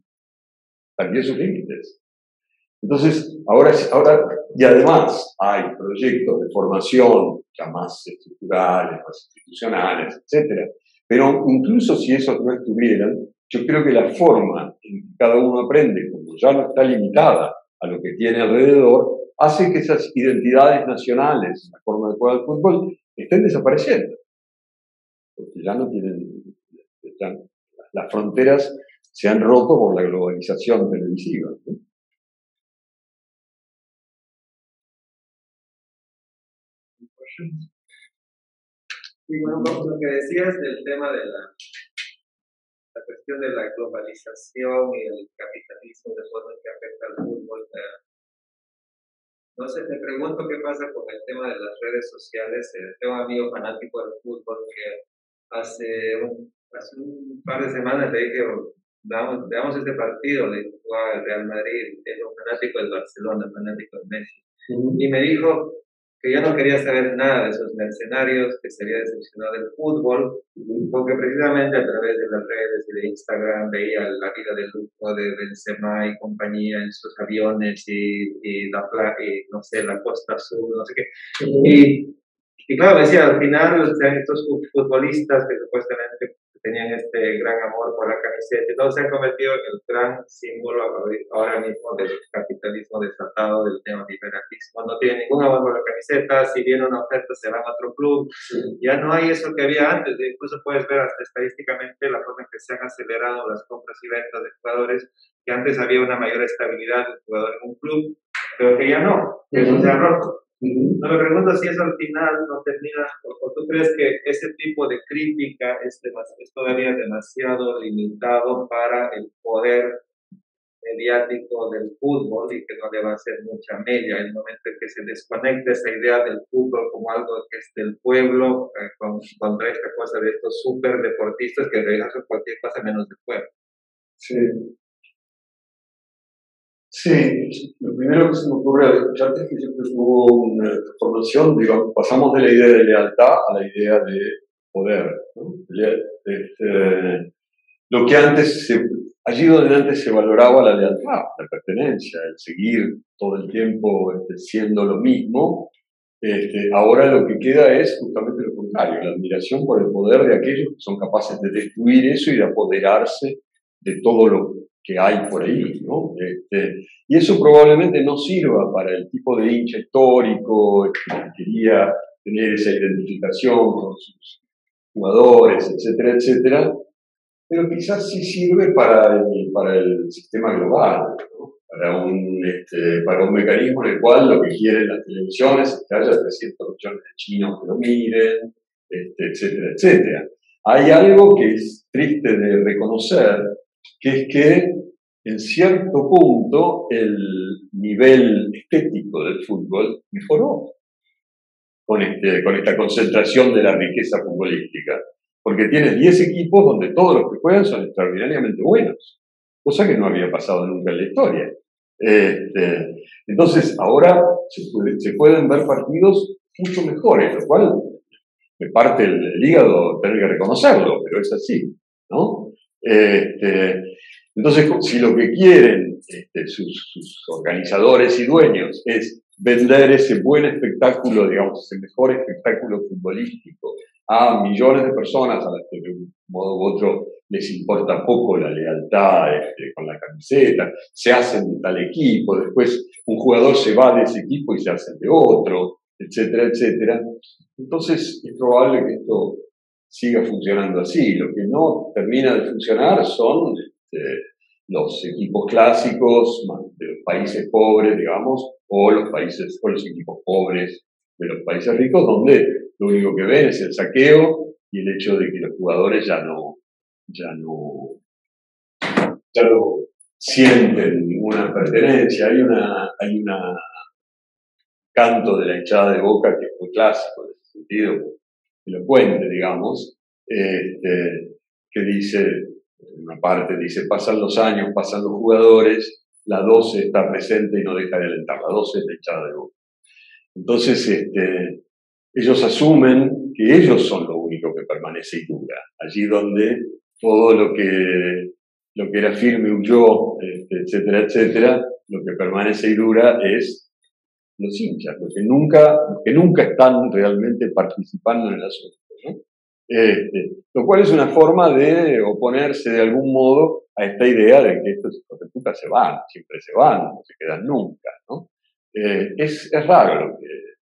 perdió sus límites. Entonces, ahora, ahora, y además hay proyectos de formación ya más estructurales, más institucionales, etcétera. Pero incluso si esos no estuvieran, yo creo que la forma en que cada uno aprende, como ya no está limitada a lo que tiene alrededor, hace que esas identidades nacionales, la forma de jugar al fútbol, estén desapareciendo. Porque ya no tienen, ya, las fronteras se han roto por la globalización televisiva, ¿no? Y bueno, lo que decías del tema de la, la cuestión de la globalización y el capitalismo de forma que afecta al fútbol, eh, no sé, me pregunto qué pasa con el tema de las redes sociales. Eh, tengo un amigo fanático del fútbol que hace un, hace un par de semanas le dije, veamos, veamos este partido, le jugaba el Real Madrid, era un fanático del Barcelona, fanático del Messi, Ujú. y me dijo que yo no quería saber nada de esos mercenarios, que se había decepcionado del fútbol, porque precisamente a través de las redes y de Instagram veía la vida de lujo de Benzema y compañía en sus aviones y, y, la, pla- y no sé, la Costa Azul, no sé qué. Y, y claro, decía, al final o sea, estos fu- futbolistas que supuestamente tenían este gran amor por la camiseta y todo se han convertido en el gran símbolo ahora ahora mismo del capitalismo desatado, del neoliberalismo. No tienen ningún amor por la camiseta, si viene una oferta se van a otro club. Ya no hay eso que había antes, incluso puedes ver hasta estadísticamente la forma en que se han acelerado las compras y ventas de jugadores, que antes había una mayor estabilidad del jugador en un club, pero que ya no, que eso se ha roto. Ujú. No me pregunto si eso al final no termina, o, o tú crees que ese tipo de crítica es, demas- es todavía demasiado limitado para el poder mediático del fútbol y que no le va a hacer mucha mella el momento en que se desconecte esa idea del fútbol como algo que es del pueblo eh, con, contra esta cosa de estos super deportistas que en realidad son cualquier cosa menos del pueblo. Sí. Sí, lo primero que se me ocurre al escucharte es que siempre hubo una transformación, digamos, pasamos de la idea de lealtad a la idea de poder, ¿no? Le- este, lo que antes, se, allí donde antes se valoraba la lealtad, la pertenencia, el seguir todo el tiempo este, siendo lo mismo, este, ahora lo que queda es justamente lo contrario, la admiración por el poder de aquellos que son capaces de destruir eso y de apoderarse de todo lo que hay por ahí, ¿no? Este, y eso probablemente no sirva para el tipo de hincha histórico que quería tener esa identificación con sus jugadores, etcétera, etcétera, pero quizás sí sirve para el, para el sistema global, ¿no? Para, un, este, para un mecanismo en el cual lo que quieren las televisiones es que haya trescientos millones de chinos que lo miren, este, etcétera, etcétera. Hay algo que es triste de reconocer, que es que en cierto punto el nivel estético del fútbol mejoró con, este, con esta concentración de la riqueza futbolística. Porque tienes diez equipos donde todos los que juegan son extraordinariamente buenos, cosa que no había pasado nunca en la historia. Este, entonces, ahora se, puede, se pueden ver partidos mucho mejores, lo cual me parte el, el hígado tener que reconocerlo, pero es así, ¿no? Este, entonces, si lo que quieren este, sus, sus organizadores y dueños es vender ese buen espectáculo, digamos, ese mejor espectáculo futbolístico a millones de personas a las que de un modo u otro les importa poco la lealtad este, con la camiseta, se hacen de tal equipo, después un jugador se va de ese equipo y se hace de otro, etcétera, etcétera. Entonces es probable que esto siga funcionando así. Lo que no termina de funcionar son este, los equipos clásicos de los países pobres, digamos, o los países, o los equipos pobres de los países ricos, donde lo único que ven es el saqueo y el hecho de que los jugadores ya no, ya no, ya no sienten ninguna pertenencia. Hay una, hay una canto de la hinchada de Boca que es muy clásico en ese sentido, elocuente, digamos, este, que dice, en una parte dice, pasan los años, pasan los jugadores, la doce está presente y no deja de alentar, la doce es la hinchada de Boca. Entonces, este, ellos asumen que ellos son lo único que permanece y dura. Allí donde todo lo que, lo que era firme huyó, este, etcétera, etcétera, lo que permanece y dura es los hinchas, los que nunca, los que nunca están realmente participando en el asunto, ¿no? Este, lo cual es una forma de oponerse de algún modo a esta idea de que estos hijos de puta se van, siempre se van, no se quedan nunca, ¿no? Eh, es, es raro lo que,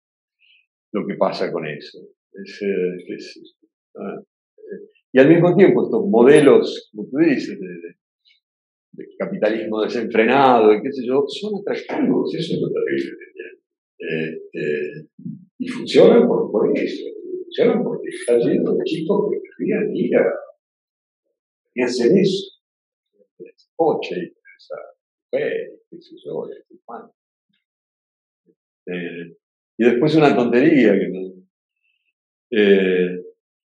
lo que pasa con eso. Es, eh, es, ah, eh, y al mismo tiempo estos modelos, como tú dices, de, de, de capitalismo desenfrenado y qué sé yo, son atractivos, eso es lo terrible que tienen. Este, y funcionan por, por eso, funcionan porque está lleno de chicos que querían ir a, querían hacer eso, ese coche, esa mujer, qué sé yo, ese pan. Eh, y después una tontería que, no, eh,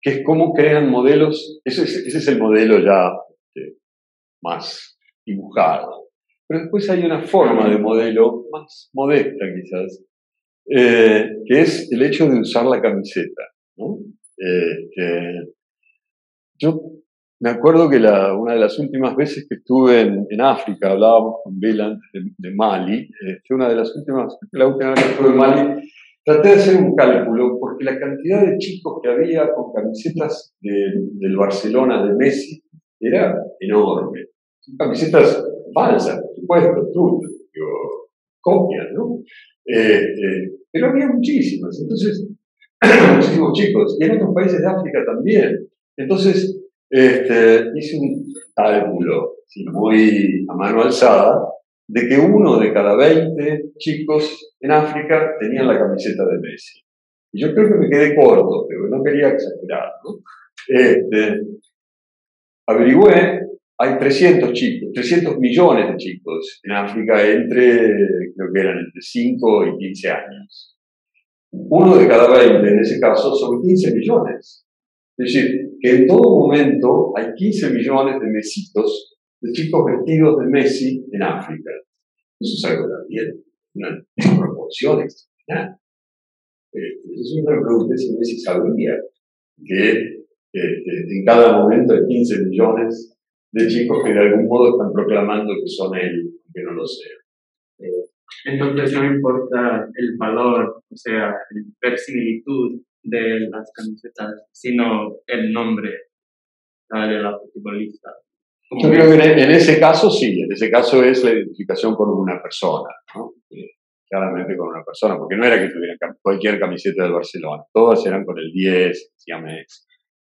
que es cómo crean modelos, ese es, ese es el modelo ya este, más dibujado. Pero después hay una forma de modelo más modesta quizás, eh, que es el hecho de usar la camiseta, ¿no? Este, yo me acuerdo que la, una de las últimas veces que estuve en, en África, hablábamos con Bela antes de, de Mali, este, una de las últimas, la última vez que estuve en Mali, traté de hacer un cálculo, porque la cantidad de chicos que había con camisetas de, del Barcelona de Messi era enorme. Camisetas falsas, por supuesto, trucos, copias, ¿no? Eh, eh, pero había muchísimas, entonces, muchísimos chicos, y en otros países de África también. Entonces, este, hice un cálculo, ¿sí?, muy a mano alzada, de que uno de cada veinte chicos en África tenían la camiseta de Messi. Y yo creo que me quedé corto, pero no quería exagerar, ¿no? Este, averigüé, hay trescientos chicos, trescientos millones de chicos en África entre, creo que eran entre cinco y quince años. Uno de cada veinte, en ese caso, son quince millones. Es decir, que en todo momento hay quince millones de mesitos, de chicos vestidos de Messi en África. Eso es algo también, una proporción extraordinaria. Eh, yo me pregunté si Messi sabía que eh, en cada momento hay quince millones de chicos que de algún modo están proclamando que son él, que no lo sean. Eh, entonces no importa el valor, o sea, la verosimilitud de las camisetas, sino el nombre uh, de la futbolista. Yo creo que en, en ese caso sí, en ese caso es la identificación con una persona, ¿no? Eh, claramente con una persona, porque no era que tuvieran cualquier camiseta del Barcelona, todas eran con el diez, Siamex.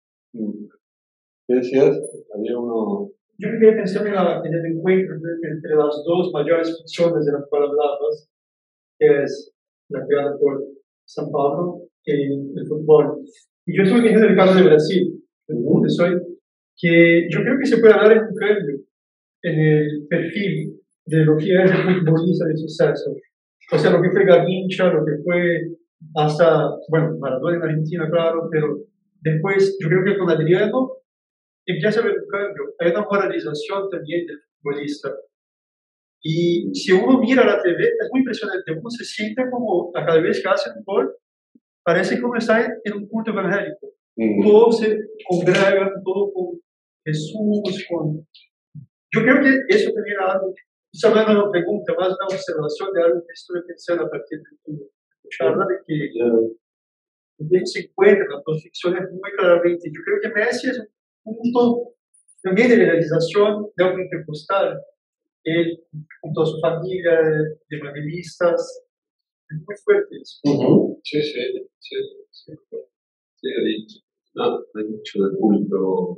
¿Qué decías? Había uno... Yo me quedé pensando en, la, en el encuentro entre las dos mayores funciones de las cuales hablabas, que es la creada por San Pablo y el fútbol. Y yo estuve pensando en el caso de Brasil, donde soy, que yo creo que se puede hablar en un cambio en el perfil de lo que es el futbolista de suceso. O sea, lo que fue Garrincha, lo que fue hasta, bueno, Maradona en Argentina, claro, pero después yo creo que con Adriano empieza a haber un cambio, hay una moralización también del futbolista. Y si uno mira la T V, es muy impresionante, uno se siente como a cada vez que hace un gol, parece que uno está en un culto evangélico. Mm. Todos se congregan, todo con Jesús, con... Yo creo que eso también es algo, esa no es una pregunta, más una observación de algo que estoy pensando a partir de tu charla, de que yeah. se encuentran las dos ficciones muy claramente. Yo creo que Messi es un punto también de realización de algo intercostal. Él, junto a su familia de evangelistas, es muy fuerte eso. Uh-huh. Sí, sí, sí, sí, sí, he dicho. No, hay mucho de culto.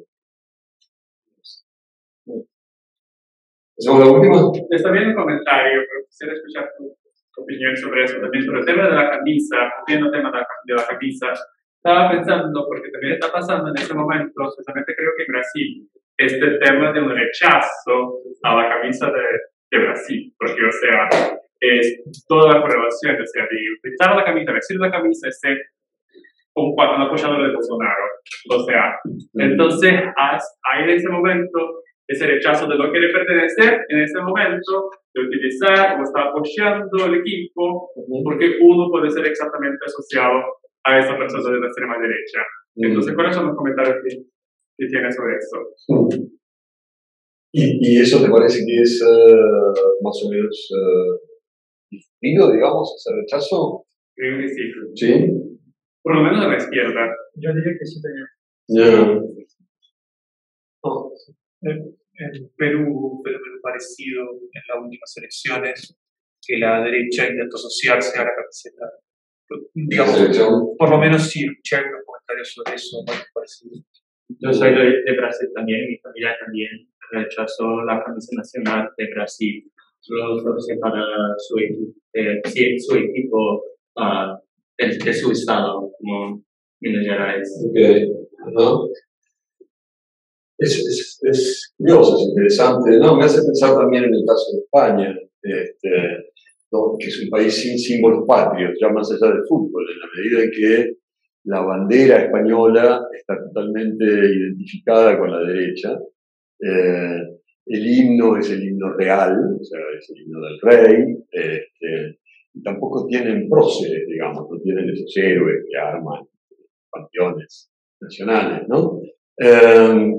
¿Hacemos la última? Está bien un comentario, pero quisiera escuchar tu, tu opinión sobre eso también, sobre el tema de la camisa, volviendo al tema de la, de la camisa. Estaba pensando, porque también está pasando en este momento, especialmente creo que en Brasil, este tema de un rechazo a la camisa de, de Brasil, porque, o sea, es toda la correlación, o sea, de utilizar la camisa, vestir la camisa, es ser un, un apoyador de Bolsonaro, o sea, entonces hay en ese momento ese rechazo de lo que le pertenece, en ese momento, de utilizar o estar apoyando el equipo, porque uno puede ser exactamente asociado a esa persona de la extrema derecha. Entonces, ¿cuáles son los comentarios que, que tienes sobre esto? ¿Y, y eso te parece que es uh, más o menos uh, difundido, digamos, ese rechazo? Creo que sí. ¿Sí? Por lo menos a la izquierda. Yo diría que sí también. Yeah. Oh. En, en Perú hubo un fenómeno parecido en las últimas elecciones, que la derecha intentó asociarse a la camiseta. Digamos, por lo menos sí, escuché algunos comentarios sobre eso, muy parecido. Yo soy de, de Brasil también, mi familia también rechazó la camisa nacional de Brasil, solo para su, eh, sí, su equipo uh, de, de su estado, como Minas Gerais. Okay. Uh-huh. Es, es, es curioso, es interesante. No, me hace pensar también en el caso de España, este, ¿no? Que es un país sin símbolos patrios, ya más allá del fútbol, en la medida en que la bandera española está totalmente identificada con la derecha. Eh, el himno es el himno real, o sea, es el himno del rey. Este, y tampoco tienen próceres, digamos, no tienen esos héroes que arman panteones nacionales, ¿no? Eh,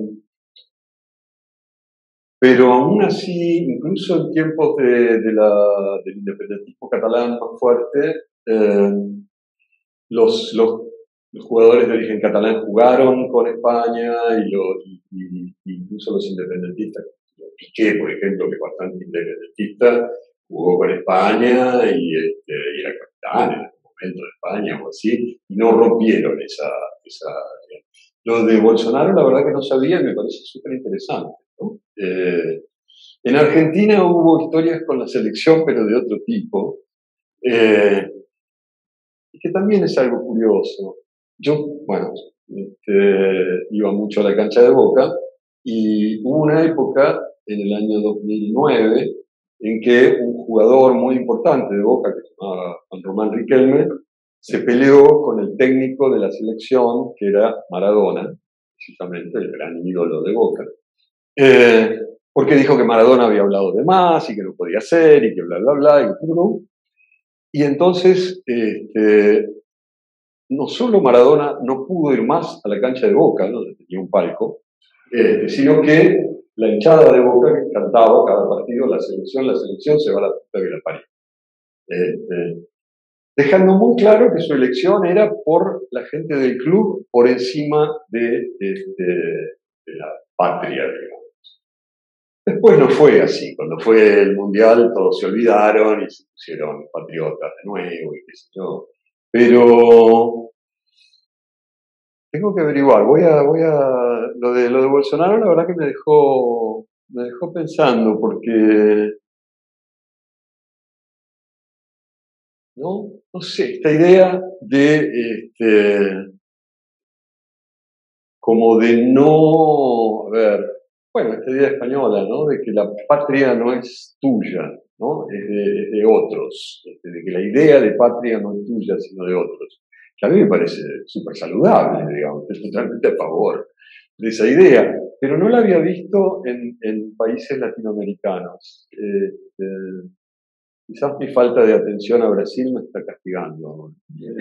pero aún así, incluso en tiempos de, de la, del independentismo catalán más fuerte, eh, los, los, los jugadores de origen catalán jugaron con España y, lo, y, y incluso los independentistas, Piqué, por ejemplo, que es bastante independentista, jugó con España y, este, y era capitán en algún momento de España o así, y no rompieron esa... esa Lo de Bolsonaro, la verdad que no sabía y me parece súper interesante, ¿no? Eh, en Argentina hubo historias con la selección, pero de otro tipo, eh, y que también es algo curioso. Yo, bueno, este, iba mucho a la cancha de Boca y hubo una época, en el año dos mil nueve, en que un jugador muy importante de Boca, que se llamaba Juan Román Riquelme, se peleó con el técnico de la selección, que era Maradona, precisamente el gran ídolo de Boca. Eh, porque dijo que Maradona había hablado de más y que no podía ser y que bla, bla, bla. Y, todo. Y entonces, este, no solo Maradona no pudo ir más a la cancha de Boca, donde tenía un palco, eh, sino que la hinchada de Boca que cantaba cada partido, la selección, la selección se va a la puta que la parió. Este, dejando muy claro que su elección era por la gente del club por encima de, de, de, de la patria, digamos. Después no fue así. Cuando fue el Mundial todos se olvidaron y se pusieron patriotas de nuevo y qué sé yo. Pero tengo que averiguar. Voy a, voy a, lo de, lo de Bolsonaro la verdad que me dejó, me dejó pensando porque... ¿No? No sé, esta idea de, este, como de no, a ver, bueno, esta idea española, ¿no? De que la patria no es tuya, ¿no? Es de, es de otros, este, de que la idea de patria no es tuya, sino de otros. Que a mí me parece súper saludable, digamos, estoy totalmente a favor de esa idea, pero no la había visto en, en países latinoamericanos. Este, Quizás mi falta de atención a Brasil me está castigando.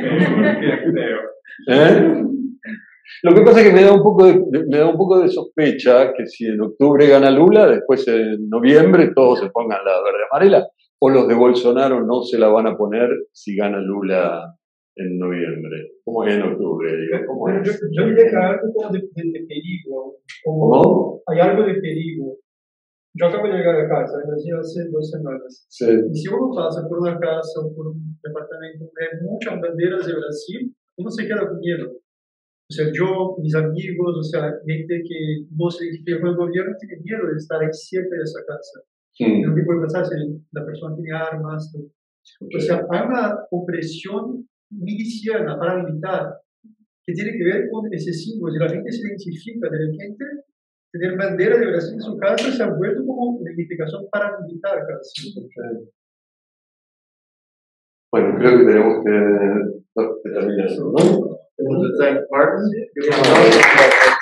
¿Eh? Lo que pasa es que me da un poco de, me da un poco de sospecha que si en octubre gana Lula, después en noviembre todos se pongan la verde amarela, o los de Bolsonaro no se la van a poner si gana Lula en noviembre. ¿Cómo es en octubre? Digo, ¿cómo es? Yo, yo diría que hay algo como de, de, de peligro. Como ¿Cómo? Hay algo de peligro. Yo acabo de llegar a casa, en Brasil hace dos semanas. Sí. Y si uno pasa por una casa o por un departamento donde hay muchas banderas de Brasil, uno se queda con miedo. O sea, yo, mis amigos, o sea, gente que no se identifica con el gobierno, tiene miedo de estar ahí cerca de esa casa. Sí. Lo que puede pasar si la persona tiene armas. O sea, hay una opresión miliciana, paramilitar, que tiene que ver con ese símbolo. Si la gente se identifica, de repente, tener bandera de Brasil en su casa se ha vuelto como una identificación paramilitar casi. Bueno, creo que tenemos que, que terminar, ¿no? Martin.